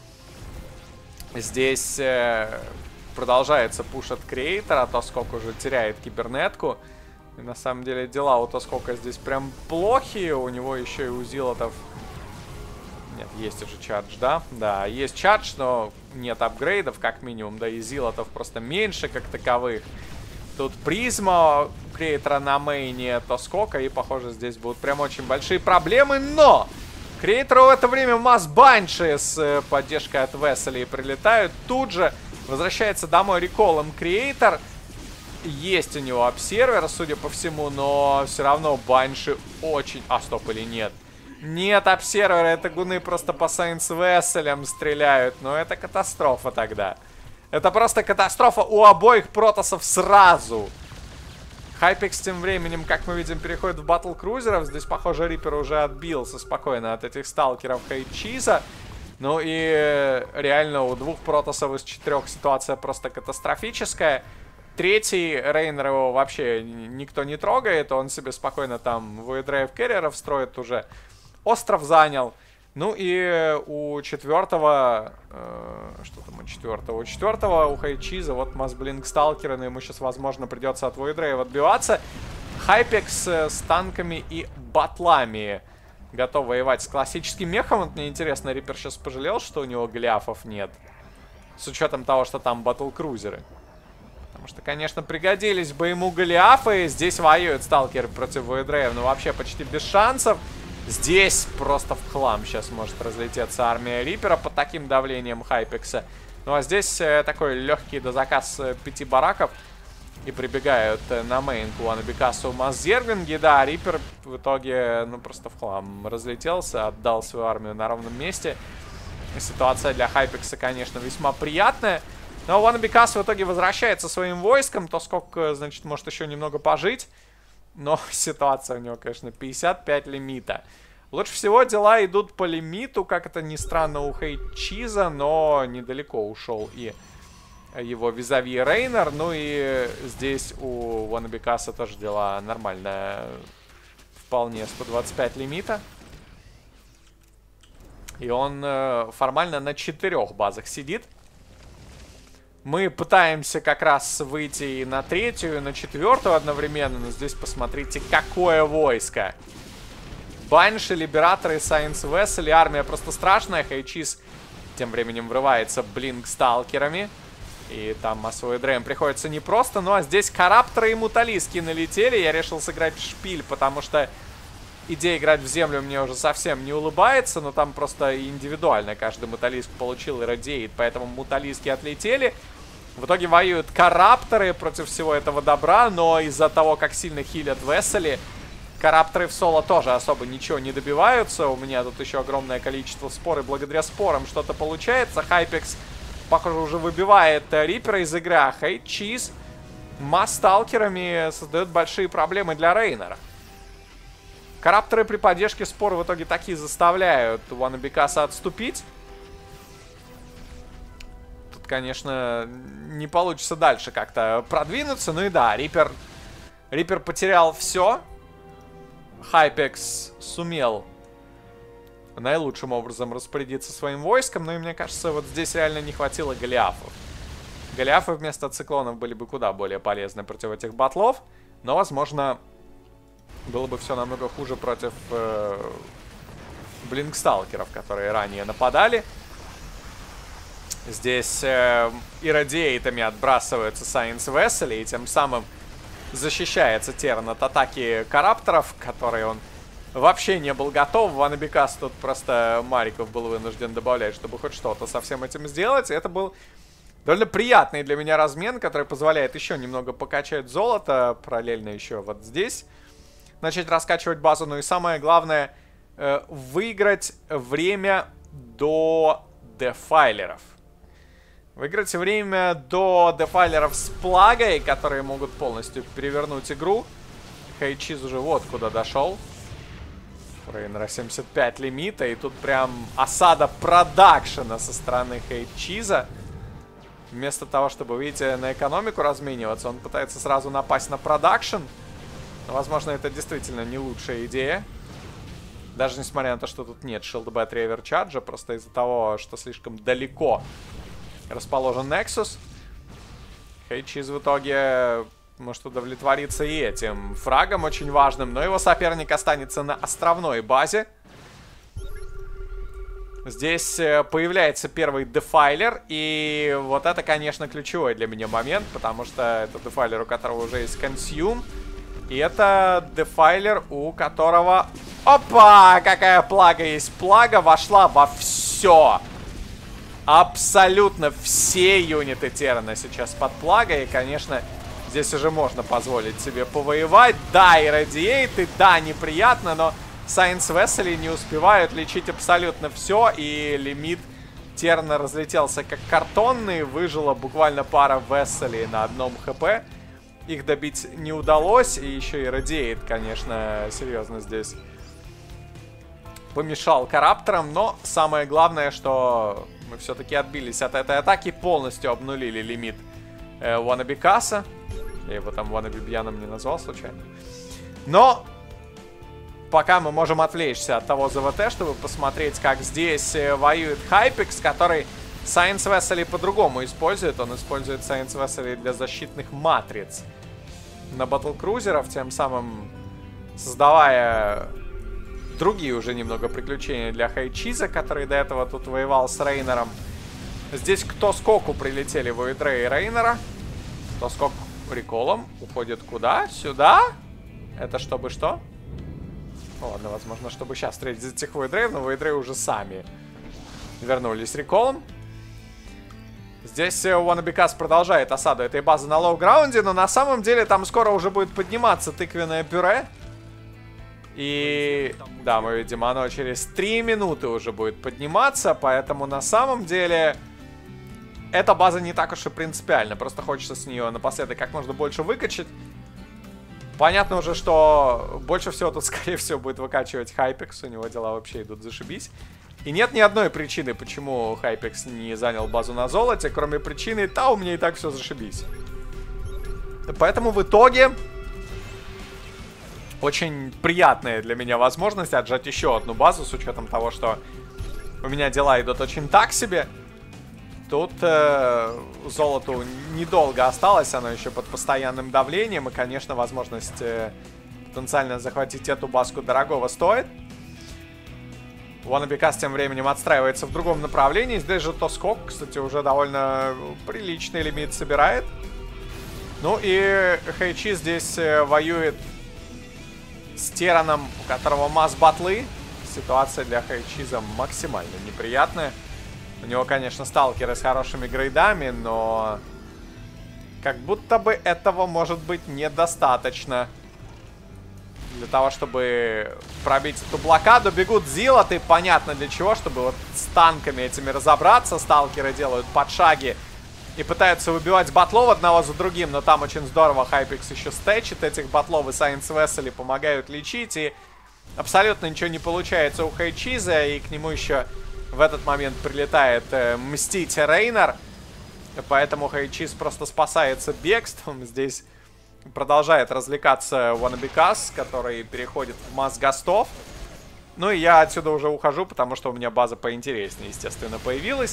Здесь... Продолжается пуш от Креатора. Тоскок уже теряет кибернетку. И на самом деле дела у Тоскока здесь прям плохие. У него еще и у Зилотов... Нет, есть уже чардж, да? Да, есть чардж, но нет апгрейдов, как минимум. Да и Зилотов просто меньше, как таковых. Тут призма Креатора на мейне, то сколько. И, похоже, здесь будут прям очень большие проблемы. Но Креатору в это время масс-банши с поддержкой от Весели прилетают. Тут же возвращается домой реколом Креатор. Есть у него обсервер, судя по всему, но все равно банши очень... А, стоп, или нет? Нет обсервера, это гуны просто по Сайнс Веселям стреляют. Но это катастрофа тогда. Это просто катастрофа у обоих протоссов сразу. Hypex тем временем, как мы видим, переходит в батл крузеров. Здесь, похоже, Риппер уже отбился спокойно от этих сталкеров Хейчиза. Ну и реально у двух протоссов из 4 ситуация просто катастрофическая. Третий, Рейнер, его вообще никто не трогает. Он себе спокойно там Void Carrier'ов строит уже. Остров занял. Ну и у четвертого... что там у четвертого? У четвертого, у Хайчиза, вот Масблинк Сталкера, но ему сейчас, возможно, придется от Void отбиваться. Hypex с танками и батлами готов воевать с классическим мехом. Вот мне интересно, Риппер сейчас пожалел, что у него гляфов нет. С учетом того, что там батл-крузеры. Потому что, конечно, пригодились бы ему гляфы. Здесь воюют сталкеры против Void, но вообще почти без шансов. Здесь просто в хлам сейчас может разлететься армия Риппера под таким давлением Хайпекса. Ну а здесь такой легкий дозаказ 5 бараков. И прибегают на мейнку Ванабикасу Маззервинги. Да, Риппер в итоге, ну, просто в хлам разлетелся, отдал свою армию на ровном месте. И ситуация для Хайпекса, конечно, весьма приятная. Но Ванабикас в итоге возвращается своим войском. То сколько, значит, может еще немного пожить. Но ситуация у него, конечно, 55 лимита. Лучше всего дела идут по лимиту, как это ни странно, у Хейчиза, но недалеко ушел и его визави Рейнер. Ну и здесь у Ванабикаса тоже дела нормально. Вполне 125 лимита. И он формально на 4 базах сидит. Мы пытаемся как раз выйти и на 3-ю, и на 4-ю одновременно. Но здесь посмотрите, какое войско. Банши, Либераторы, Сайнс Весели. Армия просто страшная. Хейчиз тем временем врывается Блинк сталкерами. И там массовый дрейм приходится непросто. Ну а здесь Карапторы и Муталиски налетели. Я решил сыграть в шпиль, потому что идея играть в землю мне уже совсем не улыбается. Но там просто индивидуально каждый Муталиск получил и радеет. Поэтому Муталиски отлетели. В итоге воюют Карапторы против всего этого добра. Но из-за того, как сильно хилят Весели, Карапторы в соло тоже особо ничего не добиваются. У меня тут еще огромное количество спор. И благодаря спорам что-то получается. Хайпекс, похоже, уже выбивает Риппера из игры. А Хейчиз масс-сталкерами создает большие проблемы для Рейнера. Карапторы при поддержке спора в итоге таки заставляют Ванабикаса отступить. Тут, конечно, не получится дальше как-то продвинуться. Ну и да, Риппер потерял все. Хайпекс сумел наилучшим образом распорядиться своим войском. Ну и мне кажется, вот здесь реально не хватило голиафов. Голиафы вместо циклонов были бы куда более полезны против этих батлов. Но, возможно, было бы все намного хуже против блинксталкеров, которые ранее нападали. Здесь иррадиейтами отбрасываются Сайнс Весели, и тем самым защищается Терн от атаки Карапторов, которые он вообще не был готов. Ванабикас тут просто Мариков был вынужден добавлять, чтобы хоть что-то со всем этим сделать. И это был довольно приятный для меня размен, который позволяет еще немного покачать золото. Параллельно еще вот здесь начать раскачивать базу. Ну и самое главное, выиграть время до дефайлеров. Выиграть время до дефайлеров с плагой, которые могут полностью перевернуть игру. Хейчиз уже вот куда дошел. Рейнера 75 лимита. И тут прям осада продакшена со стороны Хейчиза. Вместо того, чтобы, видите, на экономику размениваться, он пытается сразу напасть на продакшн. Но, возможно, это действительно не лучшая идея. Даже несмотря на то, что тут нет Shield Battery Overcharge, просто из-за того, что слишком далеко расположен Nexus. Хейчиз в итоге может удовлетвориться и этим фрагом очень важным. Но его соперник останется на островной базе. Здесь появляется первый дефайлер. И вот это, конечно, ключевой для меня момент. Потому что это дефайлер, у которого уже есть Consume. И это Дефайлер, у которого... Опа! Какая плага есть. Плага вошла во все. Абсолютно все юниты Террана сейчас под плагой. И, конечно, здесь уже можно позволить себе повоевать. Да, и радиейты, да, неприятно, но Сайенс Весели не успевают лечить абсолютно все. И лимит Террана разлетелся как картонный. Выжила буквально пара Веселей на одном хп. Их добить не удалось. И еще и радиейт, конечно, серьезно здесь помешал Карапторам. Но самое главное, что мы все-таки отбились от этой атаки. Полностью обнулили лимит Ванабикаса. Я его там Ванабибьяном не назвал случайно. Но пока мы можем отвлечься от того ЗВТ, чтобы посмотреть, как здесь воюет Хайпекс, который Сайенс Весели по-другому использует. Он использует Сайенс Весели для защитных матриц на батлкрузеров, тем самым создавая другие уже немного приключения для Хайчиза, который до этого тут воевал с Рейнером. Здесь кто скоку прилетели Войдре и Рейнера. Кто скок реколом. Уходит куда? Сюда? Это чтобы что? Ну ладно, возможно, чтобы сейчас встретить этих Войдреев, но Войдре уже сами вернулись реколом. Здесь Ванабикас продолжает осаду этой базы на лоу-граунде, но на самом деле там скоро уже будет подниматься тыквенное пюре. И да, мы видим, оно через 3 минуты уже будет подниматься, поэтому на самом деле эта база не так уж и принципиальна. Просто хочется с нее напоследок как можно больше выкачать. Понятно уже, что больше всего тут, скорее всего, будет выкачивать Хайпекс. У него дела вообще идут зашибись. И нет ни одной причины, почему Хайпекс не занял базу на золоте, кроме причины, да, у меня и так все зашибись. Поэтому в итоге очень приятная для меня возможность отжать еще одну базу, с учетом того, что у меня дела идут очень так себе. Тут золоту недолго осталось, оно еще под постоянным давлением. И, конечно, возможность потенциально захватить эту баску дорогого стоит. Ванабикас тем временем отстраивается в другом направлении. Здесь же Тоскок, кстати, уже довольно приличный лимит собирает. Ну и Хэйчи здесь воюет с Терраном, у которого масс-батлы. Ситуация для Хэйчиза максимально неприятная. У него, конечно, сталкеры с хорошими грейдами, но как будто бы этого может быть недостаточно для того, чтобы пробить эту блокаду. Бегут зилоты, понятно для чего, чтобы вот с танками этими разобраться. Сталкеры делают подшаги и пытаются выбивать батлов одного за другим, но там очень здорово Хайпекс еще стэчит этих батлов, и Сайенс Весели помогают лечить, и абсолютно ничего не получается у Хайчиза, и к нему еще в этот момент прилетает мстить Рейнер, поэтому Хайчиз просто спасается бегством. Здесь продолжает развлекаться Ванабикас, который переходит в масс-гастов. Ну и я отсюда уже ухожу, потому что у меня база поинтереснее, естественно, появилась.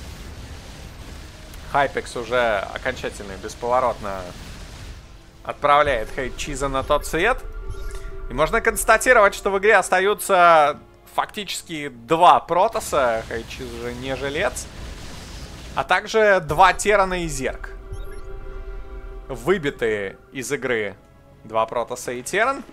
Хайпекс уже окончательно и бесповоротно отправляет Хайчиза на тот свет. И можно констатировать, что в игре остаются фактически 2 Протоса. Хайчиз уже не жилец. А также 2 Террана и Зерк. Выбитые из игры 2 Протоса и Терран.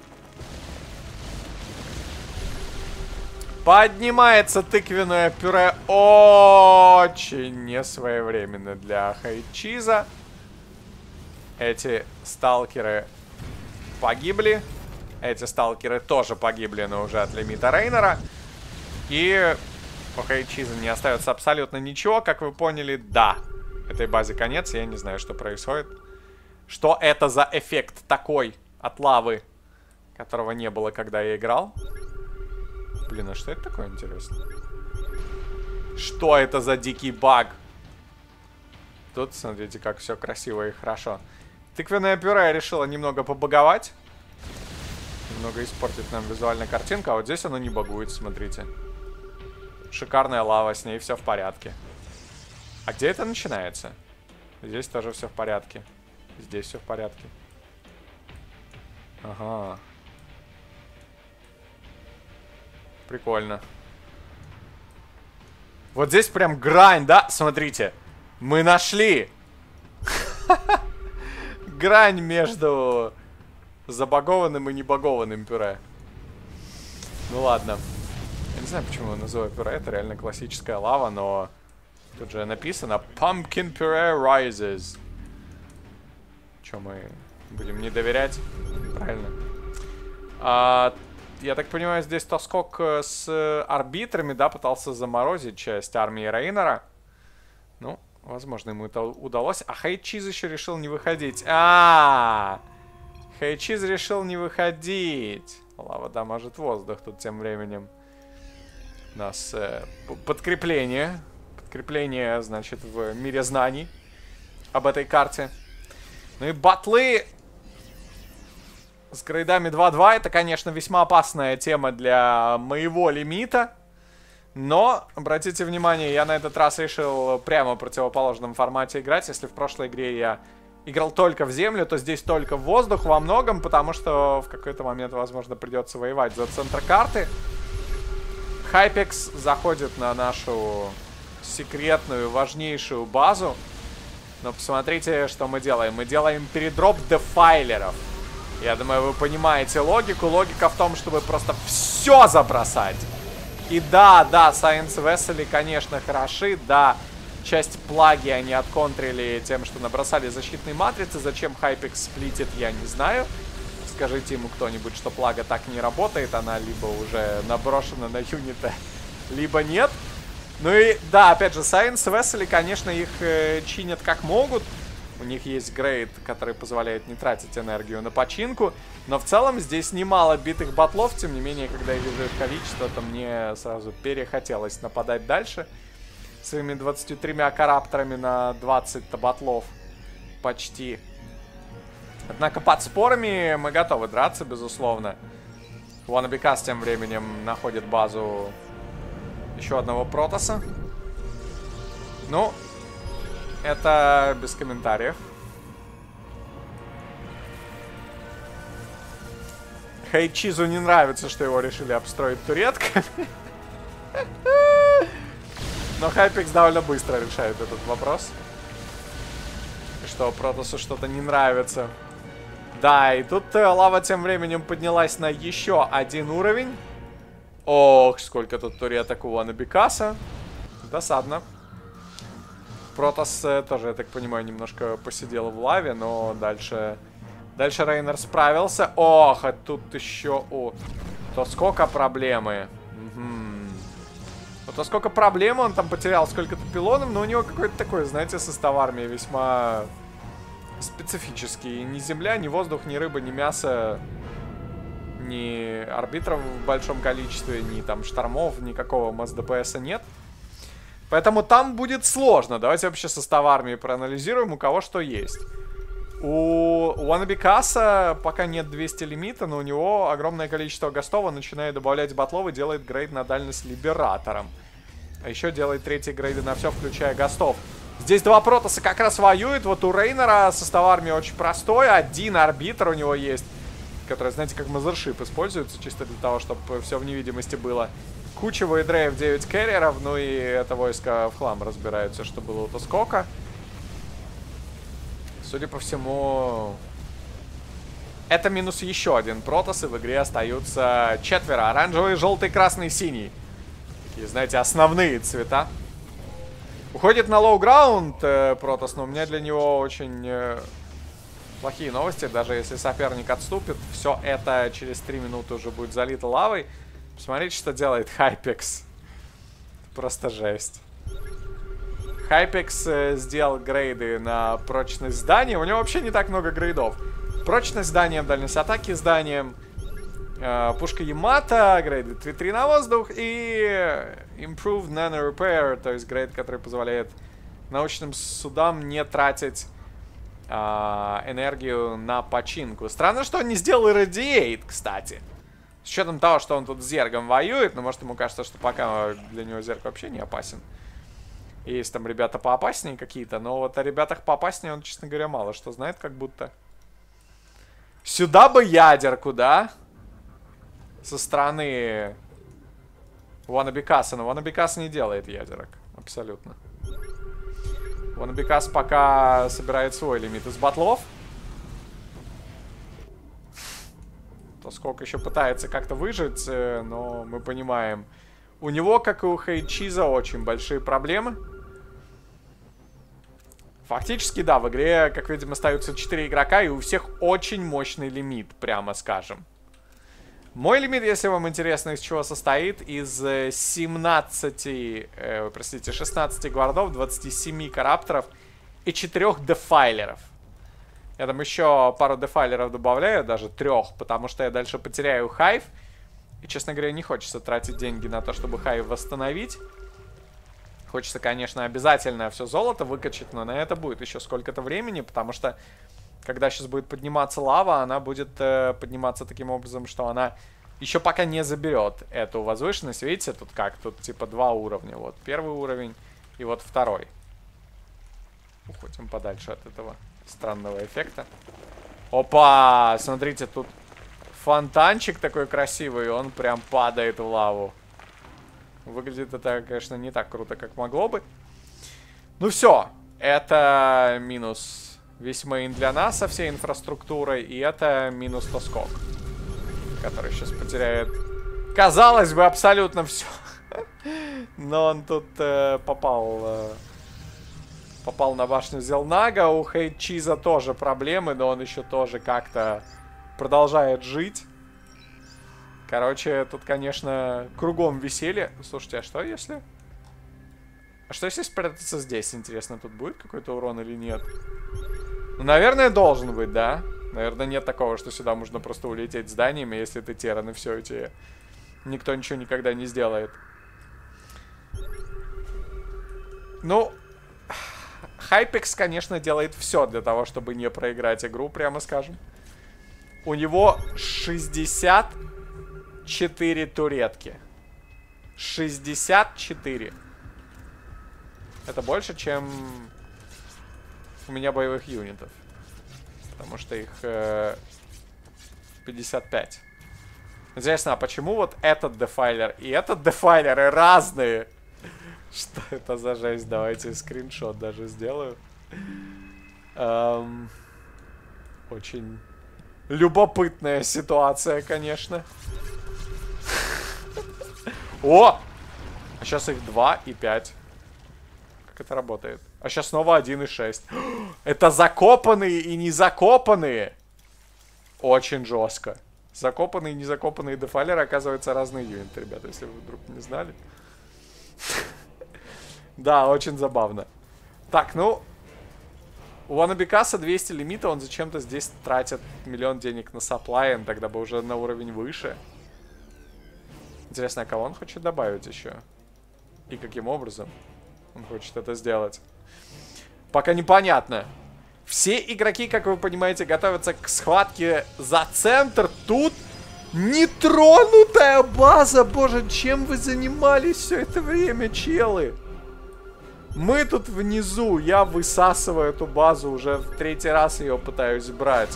Поднимается тыквенное пюре очень несвоевременно для Хайчиза. Эти сталкеры погибли. Эти сталкеры тоже погибли, но уже от лимита Рейнера. И у Хайчиза не остается абсолютно ничего, как вы поняли. Да, этой базе конец, я не знаю, что происходит. Что это за эффект такой от лавы, которого не было, когда я играл? Блин, а что это такое, интересно? Что это за дикий баг? Тут, смотрите, как все красиво и хорошо. Тыквенное пюре решила немного побаговать. Немного испортить нам визуально картинку. А вот здесь оно не багует, смотрите. Шикарная лава, с ней все в порядке. А где это начинается? Здесь тоже все в порядке. Здесь все в порядке. Ага. Прикольно. Вот здесь прям грань, да? Смотрите. Мы нашли грань между забагованным и небагованным пюре. Ну ладно. Я не знаю, почему его называю пюре. Это реально классическая лава, но тут же написано Pumpkin Puree Rises. Че, мы будем не доверять? Правильно. Я так понимаю, здесь Тоскок с арбитрами, да, пытался заморозить часть армии Рейнера. Ну, возможно, ему это удалось. А Хейчиз еще решил не выходить. Хейчиз решил не выходить. Лава дамажит воздух тут тем временем. У нас подкрепление. Подкрепление, значит, в мире знаний об этой карте. Ну и батлы с грейдами 2-2. Это, конечно, весьма опасная тема для моего лимита. Но, обратите внимание, я на этот раз решил прямо в противоположном формате играть. Если в прошлой игре я играл только в землю, то здесь только в воздух во многом, потому что в какой-то момент, возможно, придется воевать за центр карты. Hypex заходит на нашу секретную, важнейшую базу. Но посмотрите, что мы делаем. Мы делаем передроп дефайлеров. Я думаю, вы понимаете логику. Логика в том, чтобы просто все забросать. И да, Science Vessel, конечно, хороши. Да, часть плаги они отконтрили тем, что набросали защитные матрицы. Зачем Hypex сплитит, я не знаю. Скажите ему кто-нибудь, что плага так не работает. Она либо уже наброшена на юнита, либо нет. Ну и да, опять же, Science Vessel, конечно, их чинят как могут. У них есть грейд, который позволяет не тратить энергию на починку. Но в целом здесь немало битых батлов. Тем не менее, когда я вижу их количество, то мне сразу перехотелось нападать дальше. Своими 23 карапторами на 20 батлов. Почти. Однако под спорами мы готовы драться, безусловно. Wannabe тем временем находит базу еще одного Протоса. Ну, это без комментариев. Хейчизу не нравится, что его решили обстроить туретками. Но Hypex довольно быстро решает этот вопрос. Что Протосу что-то не нравится. Да, и тут лава тем временем поднялась на еще один уровень. Ох, сколько тут туреток у Wannabe. Досадно. Протос тоже, я так понимаю, немножко посидел в лаве, но дальше Рейнер справился. Ох, а тут еще то сколько проблемы. То сколько проблем, он там потерял сколько-то пилонов, но у него какой-то такой, знаете, состав армии весьма специфический. Ни земля, ни воздух, ни рыба, ни мясо, ни арбитров в большом количестве, ни там штормов, никакого масс ДПСа нет. Поэтому там будет сложно. Давайте вообще состав армии проанализируем, у кого что есть. У Wannabe пока нет 200 лимита, но у него огромное количество гастов. Он начинает добавлять батлов и делает грейд на дальность Либератором. А еще делает третий грейды на все, включая гастов. Здесь два Протоса как раз воюют. Вот у Рейнера состав армии очень простой. Один арбитр у него есть, который, знаете, как мазершип используется, чисто для того, чтобы все в невидимости было. Куча вейдреев, 9 керриеров. Ну и это войско в хлам разбираются, что было у Тоскока. Судя по всему, это минус еще один Протос, и в игре остаются 4. Оранжевый, желтый, красный, синий. Такие, знаете, основные цвета. Уходит на лоу-граунд Протос, но у меня для него очень плохие новости. Даже если соперник отступит, все это через 3 минуты уже будет залито лавой. Посмотрите, что делает Hypex. Просто жесть. Hypex сделал грейды на прочность здания. У него вообще не так много грейдов. Прочность зданием, дальность атаки зданием, пушка Ямато, грейды 3-3 на воздух и Improved Nano Repair, то есть грейд, который позволяет научным судам не тратить энергию на починку. Странно, что он не сделал Irradiate, кстати. С учетом того, что он тут с Зергом воюет, но может ему кажется, что пока для него Зерг вообще не опасен. Есть там ребята поопаснее какие-то, но вот о ребятах поопаснее он, честно говоря, мало что знает, как будто. Сюда бы ядерку, да? Со стороны Wannabe, но Wannabe не делает ядерок. Абсолютно. Wannabe пока собирает свой лимит из батлов. Тоскок еще пытается как-то выжить, но мы понимаем, у него, как и у Хейчиза, очень большие проблемы. Фактически, да, в игре, как видим, остаются 4 игрока, и у всех очень мощный лимит, прямо скажем. Мой лимит, если вам интересно, из чего состоит, из 16 гвардов, 27 карапторов и 4 дефайлеров. Я там еще пару дефайлеров добавляю, даже 3, потому что я дальше потеряю хайв. И, честно говоря, не хочется тратить деньги на то, чтобы хайв восстановить. Хочется, конечно, обязательно все золото выкачать, но на это будет еще сколько-то времени, потому что, когда сейчас будет подниматься лава, она будет подниматься таким образом, что она еще пока не заберет эту возвышенность. Видите, тут как? Тут типа 2 уровня. Вот первый уровень и вот второй. Уходим подальше от этого странного эффекта. Опа! Смотрите, тут фонтанчик такой красивый, он прям падает в лаву. Выглядит это, конечно, не так круто, как могло бы. Ну все, это минус весь мейн для нас со всей инфраструктурой. И это минус Тоскок, который сейчас потеряет, казалось бы, абсолютно все. Но он тут попал на башню Зелнага. У Хейчиза тоже проблемы, но он еще тоже как-то продолжает жить. Короче, тут, конечно, кругом веселье. Слушайте, а что если... А что если спрятаться здесь? Интересно, тут будет какой-то урон или нет? Ну, наверное, должен быть, да? Наверное, нет такого, что сюда можно просто улететь зданиями, если ты теран, и все, и тебе никто ничего никогда не сделает. Ну, Hypix, конечно, делает все для того, чтобы не проиграть игру, прямо скажем. У него 64 туретки. 64. Это больше, чем у меня боевых юнитов. Потому что их 55. Интересно, а почему вот этот дефайлер и этот дефайлеры разные? Что это за жесть? Давайте скриншот даже сделаю. Очень любопытная ситуация, конечно. О! А сейчас их 2 и 5. Как это работает? А сейчас снова 1 и 6. Это закопанные и не закопанные. Очень жестко. Закопанные и не закопанные дефайлеры, оказывается, разные юниты, ребята, если вы вдруг не знали. Да, очень забавно. Так, ну... У Ванабикаса 200 лимита, он зачем-то здесь тратит миллион денег на сапплайн, тогда бы уже на уровень выше. Интересно, а кого он хочет добавить еще? И каким образом он хочет это сделать? Пока непонятно. Все игроки, как вы понимаете, готовятся к схватке за центр. Тут нетронутая база. Боже, чем вы занимались все это время, челы? Мы тут внизу. Я высасываю эту базу. Уже в 3-й раз ее пытаюсь брать.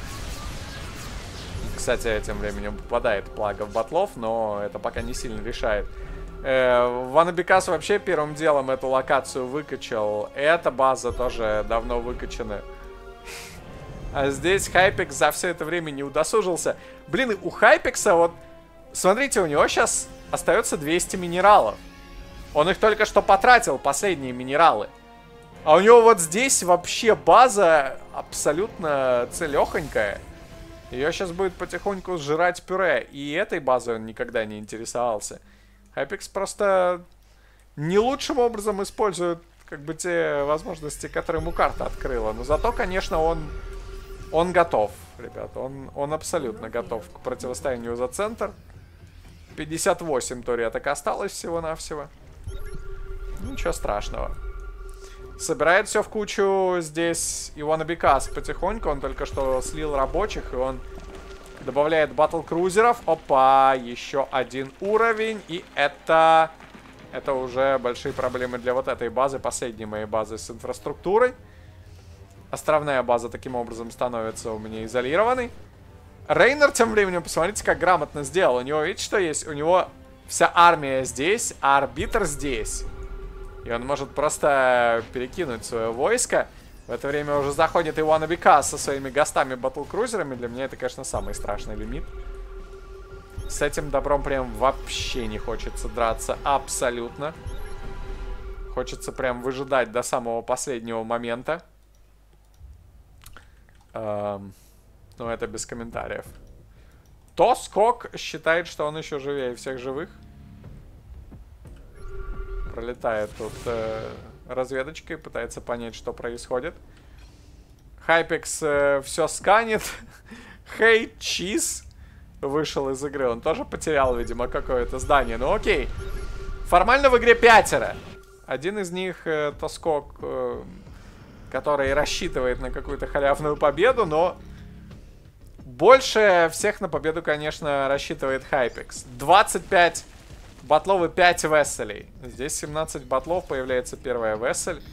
Кстати, тем временем попадает плага в батлов, но это пока не сильно решает. Ванабикас вообще первым делом эту локацию выкачал. Эта база тоже давно выкачана. А здесь Hypix за все это время не удосужился. Блин, у Hypixа вот... Смотрите, у него сейчас остается 200 минералов. Он их только что потратил, последние минералы. А у него вот здесь вообще база абсолютно целехонькая. Ее сейчас будет потихоньку сжирать пюре. И этой базой он никогда не интересовался. Hypix просто не лучшим образом использует как бы те возможности, которые ему карта открыла. Но зато, конечно, он готов, ребят. Он абсолютно готов к противостоянию за центр. 58 туреток осталось всего-навсего. Ничего страшного. Собирает все в кучу здесь и Ванабикас потихоньку. Он только что слил рабочих, и он добавляет батл-крузеров. Опа, еще один уровень. И это уже большие проблемы для вот этой базы, последней моей базы с инфраструктурой. Островная база таким образом становится у меня изолированной. Рейнер тем временем, посмотрите, как грамотно сделал. У него, видите, что есть? У него вся армия здесь, а арбитр здесь. И он может просто перекинуть свое войско. В это время уже заходит и Ванабикас со своими гостами батл-крузерами. Для меня это, конечно, самый страшный лимит. С этим добром прям вообще не хочется драться абсолютно. Хочется прям выжидать до самого последнего момента. Ну, это без комментариев. То Скок считает, что он еще живее всех живых. Пролетает тут разведочкой, пытается понять, что происходит. Hypix все сканит. Хей, Чиз вышел из игры. Он тоже потерял, видимо, какое-то здание. Ну окей. Формально в игре 5. Один из них Тоскок, который рассчитывает на какую-то халявную победу, но больше всех на победу, конечно, рассчитывает Hypix. 25 батлов и 5 весселей. Здесь 17 батлов, появляется первая вессель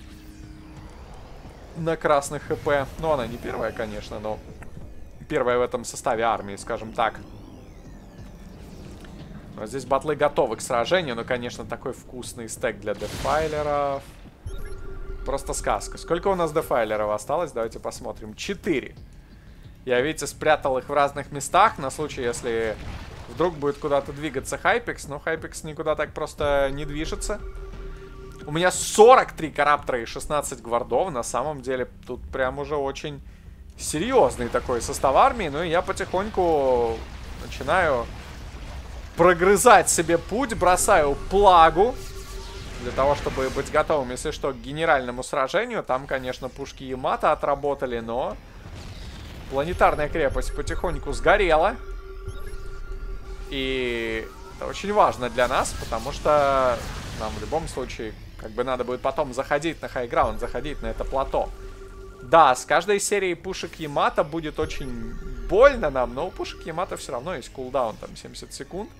на красных ХП. Ну, она не первая, конечно, но первая в этом составе армии, скажем так. Но здесь батлы готовы к сражению. Ну, конечно, такой вкусный стек для дефайлеров. Просто сказка. Сколько у нас дефайлеров осталось? Давайте посмотрим. 4. Я, видите, спрятал их в разных местах на случай, если вдруг будет куда-то двигаться Hypix. Но Hypix никуда так просто не движется. У меня 43 караптора и 16 гвардов. На самом деле, тут прям уже очень серьезный такой состав армии. Ну и я потихоньку начинаю прогрызать себе путь. Бросаю плагу. Для того, чтобы быть готовым, если что, к генеральному сражению. Там, конечно, пушки Ямато отработали, но планетарная крепость потихоньку сгорела. И это очень важно для нас, потому что нам в любом случае как бы надо будет потом заходить на хайграунд, заходить на это плато. Да, с каждой серией пушек Ямато будет очень больно нам, но у пушек Ямато все равно есть кулдаун, там 70 секунд.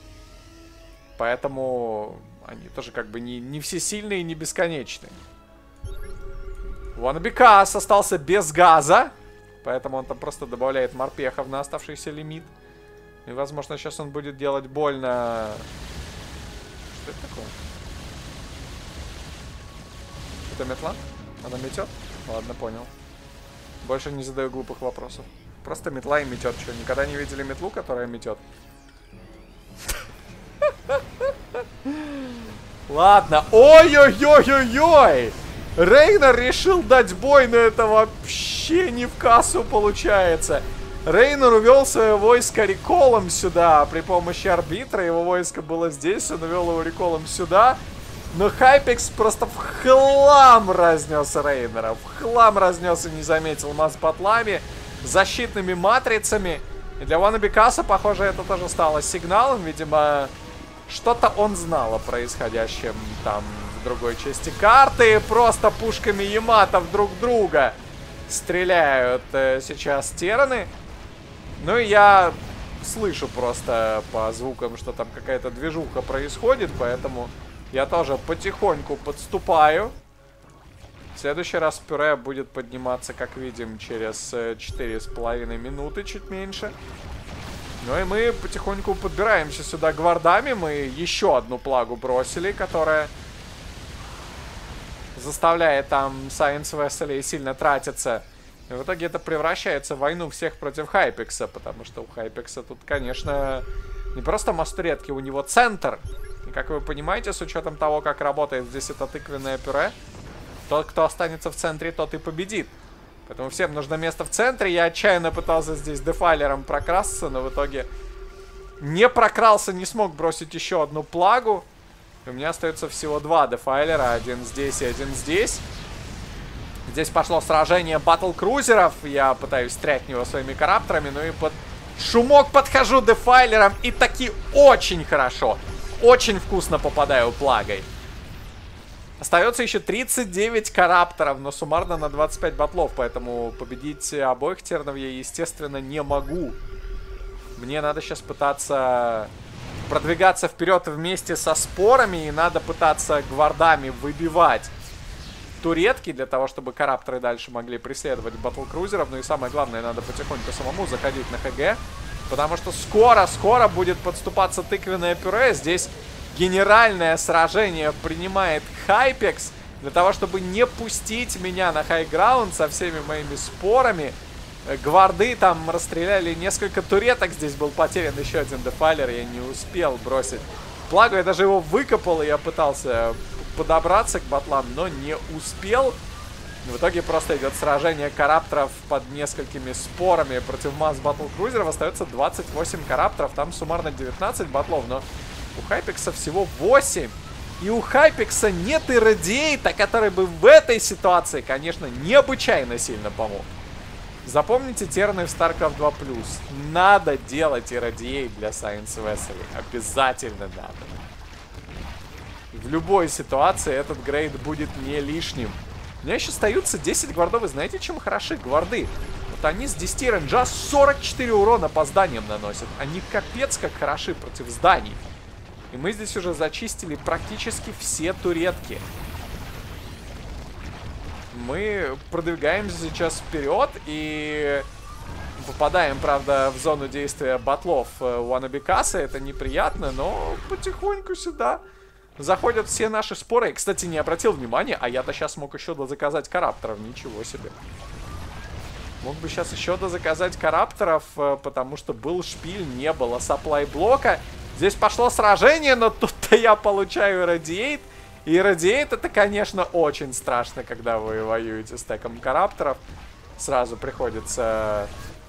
Поэтому они тоже как бы не всесильные и не бесконечные. Wannabe остался без газа. Поэтому он там просто добавляет морпехов на оставшийся лимит. И, возможно, сейчас он будет делать больно. Что это такое? Это метла? Она метет? Ладно, понял. Больше не задаю глупых вопросов. Просто метла и метет. Что, никогда не видели метлу, которая метет? Ладно. Ой-ой-ой-ой-ой! Рейнер решил дать бой, но это вообще не в кассу получается. Рейнер увел свое войско реколом сюда при помощи арбитра. Его войско было здесь, он увел его реколом сюда. Но Hypix просто в хлам разнес Рейнера. В хлам разнес и не заметил масс батлами, защитными матрицами. И для Wannabe, похоже, это тоже стало сигналом. Видимо, что-то он знал о происходящем там в другой части карты. Просто пушками Яматов друг друга стреляют сейчас тераны. Ну и я слышу просто по звукам, что там какая-то движуха происходит. Поэтому я тоже потихоньку подступаю. В следующий раз пюре будет подниматься, как видим, через 4,5 минуты, чуть меньше. Ну и мы потихоньку подбираемся сюда гвардами. Мы еще одну плагу бросили, которая заставляет там Science Vessel сильно тратиться. И в итоге это превращается в войну всех против Hypix, потому что у Hypix тут, конечно, не просто мастуретки, у него центр. И как вы понимаете, с учетом того, как работает здесь это тыквенное пюре, тот, кто останется в центре, тот и победит. Поэтому всем нужно место в центре. Я отчаянно пытался здесь дефайлером прокрасться, но в итоге не прокрался, не смог бросить еще одну плагу. И у меня остается всего 2 дефайлера. Один здесь и один здесь. Здесь пошло сражение батл-крузеров. Я пытаюсь стрять в него своими карапторами. Ну и под шумок подхожу дефайлером. И таки очень хорошо, очень вкусно попадаю плагой. Остается еще 39 карапторов, но суммарно на 25 батлов, поэтому победить обоих тернов я, естественно, не могу. Мне надо сейчас пытаться продвигаться вперед вместе со спорами, и надо пытаться гвардами выбивать туретки, для того, чтобы карапторы дальше могли преследовать батл-крузеров. Ну и самое главное, надо потихоньку самому заходить на ХГ, потому что скоро будет подступаться тыквенное пюре. Здесь генеральное сражение принимает Hypix для того, чтобы не пустить меня на хайграунд со всеми моими спорами. гварды там расстреляли несколько туреток. Здесь был потерян еще один дефайлер. Я не успел бросить плагу. Я даже его выкопал, и я пытался подобраться к батлам, но не успел. В итоге просто идет сражение карапторов под несколькими спорами против масс батл-крузеров. Остается 28 карапторов, там суммарно 19 батлов, но у Хайпекса всего 8. И у Хайпекса нет иррадиейта, который бы в этой ситуации, конечно, необычайно сильно помог. Запомните терны в StarCraft 2+. Надо делать иррадиейт для Science Vessel. Обязательно надо. В любой ситуации этот грейд будет не лишним. У меня еще остаются 10 гвардов. Вы знаете, чем хороши гварды? Вот они с 10 рейнджа 44 урона по зданиям наносят. Они капец как хороши против зданий. И мы здесь уже зачистили практически все туретки. Мы продвигаемся сейчас вперед и попадаем, правда, в зону действия батлов Wannabe-Casa. Это неприятно, но потихоньку сюда заходят все наши споры. Я, кстати, не обратил внимания, а я-то сейчас мог еще дозаказать карапторов. Ничего себе. Мог бы сейчас еще дозаказать карапторов, потому что был шпиль, не было сапплай-блока. Здесь пошло сражение, но тут-то я получаю радиейт. И радиейт это, конечно, очень страшно, когда вы воюете с стеком карапторов. Сразу приходится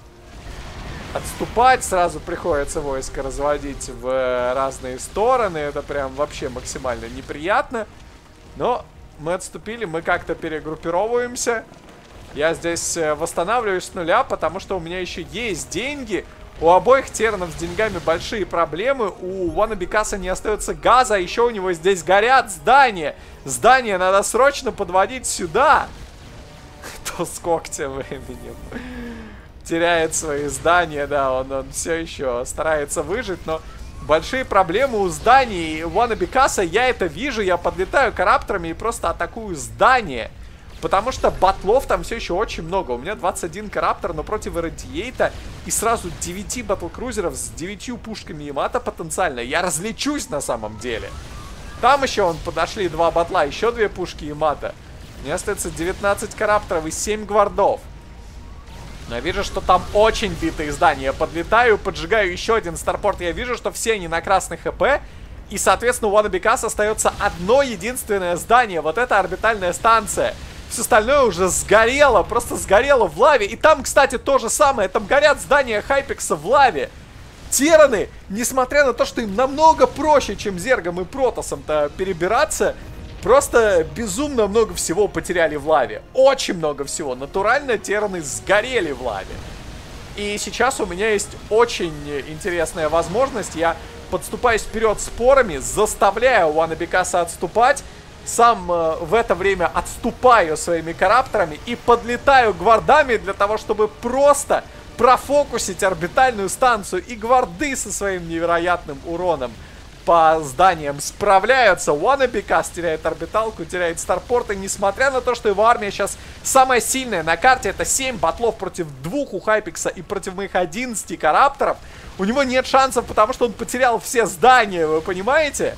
отступать, сразу приходится войско разводить в разные стороны. Это прям вообще максимально неприятно. Но мы отступили, мы как-то перегруппировываемся. Я здесь восстанавливаюсь с нуля, потому что у меня еще есть деньги. У обоих тернов с деньгами большие проблемы. У Wannabe-Casa не остается газа, а еще у него здесь горят здания. Здания надо срочно подводить сюда. Кто с когтем временем теряет свои здания, да, он все еще старается выжить, но большие проблемы у зданий Wannabe-Casa, я это вижу, я подлетаю карапторами и просто атакую здание, потому что батлов там все еще очень много. У меня 21 караптор, но против иррадиейта и сразу 9 батл-крузеров с 9 пушками Ямато потенциально. Я различусь на самом деле. Там еще подошли 2 батла, еще 2 пушки Ямато. Мне остается 19 карапторов и 7 гвардов. Но я вижу, что там очень битые здания. Я подлетаю, поджигаю еще один старпорт. Я вижу, что все они на красных ХП. И, соответственно, у Wannabe-Casa остается одно единственное здание. Вот это орбитальная станция. Все остальное уже сгорело, просто сгорело в лаве. И там, кстати, то же самое. Там горят здания Хайпекса в лаве. Тераны, несмотря на то, что им намного проще, чем Зергом и Протоссом-то перебираться, просто безумно много всего потеряли в лаве. Очень много всего. Натурально тераны сгорели в лаве. И сейчас у меня есть очень интересная возможность. Я подступаюсь вперед спорами, заставляю Wannabe-Casa отступать. Сам в это время отступаю своими карапторами и подлетаю гвардами для того, чтобы просто профокусить орбитальную станцию. И гварды со своим невероятным уроном по зданиям справляются. Wannabe-Casa теряет орбиталку, теряет старпорт. И несмотря на то, что его армия сейчас самая сильная на карте, это 7 батлов против 2 у Хайпекса и против моих 11 карапторов, у него нет шансов, потому что он потерял все здания, вы понимаете?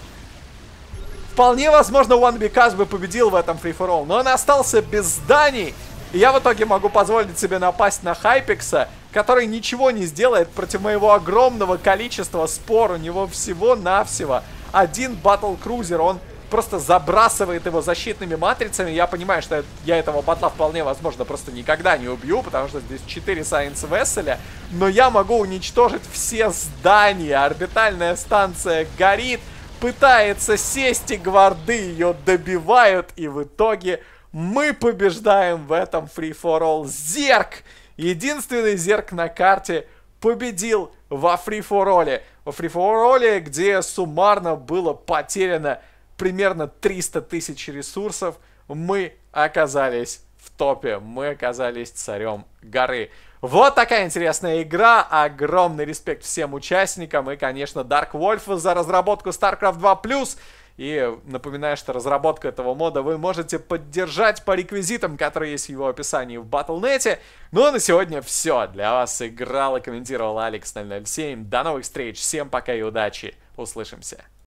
Вполне возможно, Wannabe-Casa бы победил в этом free-for-all, но он остался без зданий. И я в итоге могу позволить себе напасть на Хайпекса, который ничего не сделает против моего огромного количества спор. У него всего-навсего один батл-крузер. Он просто забрасывает его защитными матрицами. Я понимаю, что я этого батла вполне возможно просто никогда не убью, потому что здесь 4 Science Vessel. Но я могу уничтожить все здания. Орбитальная станция горит, пытается сесть, и гварды ее добивают. И в итоге мы побеждаем в этом free-for-all. Зерг! Единственный Зерг на карте победил во free-for-all. Во free-for-all, где суммарно было потеряно примерно 300 тысяч ресурсов, мы оказались в топе. Мы оказались царем горы. Вот такая интересная игра. Огромный респект всем участникам. И, конечно, Dark Wolf за разработку StarCraft 2+. И напоминаю, что разработку этого мода вы можете поддержать по реквизитам, которые есть в его описании в Battle.net. Ну а на сегодня все. Для вас играл и комментировал Алекс 007. До новых встреч. Всем пока и удачи. Услышимся.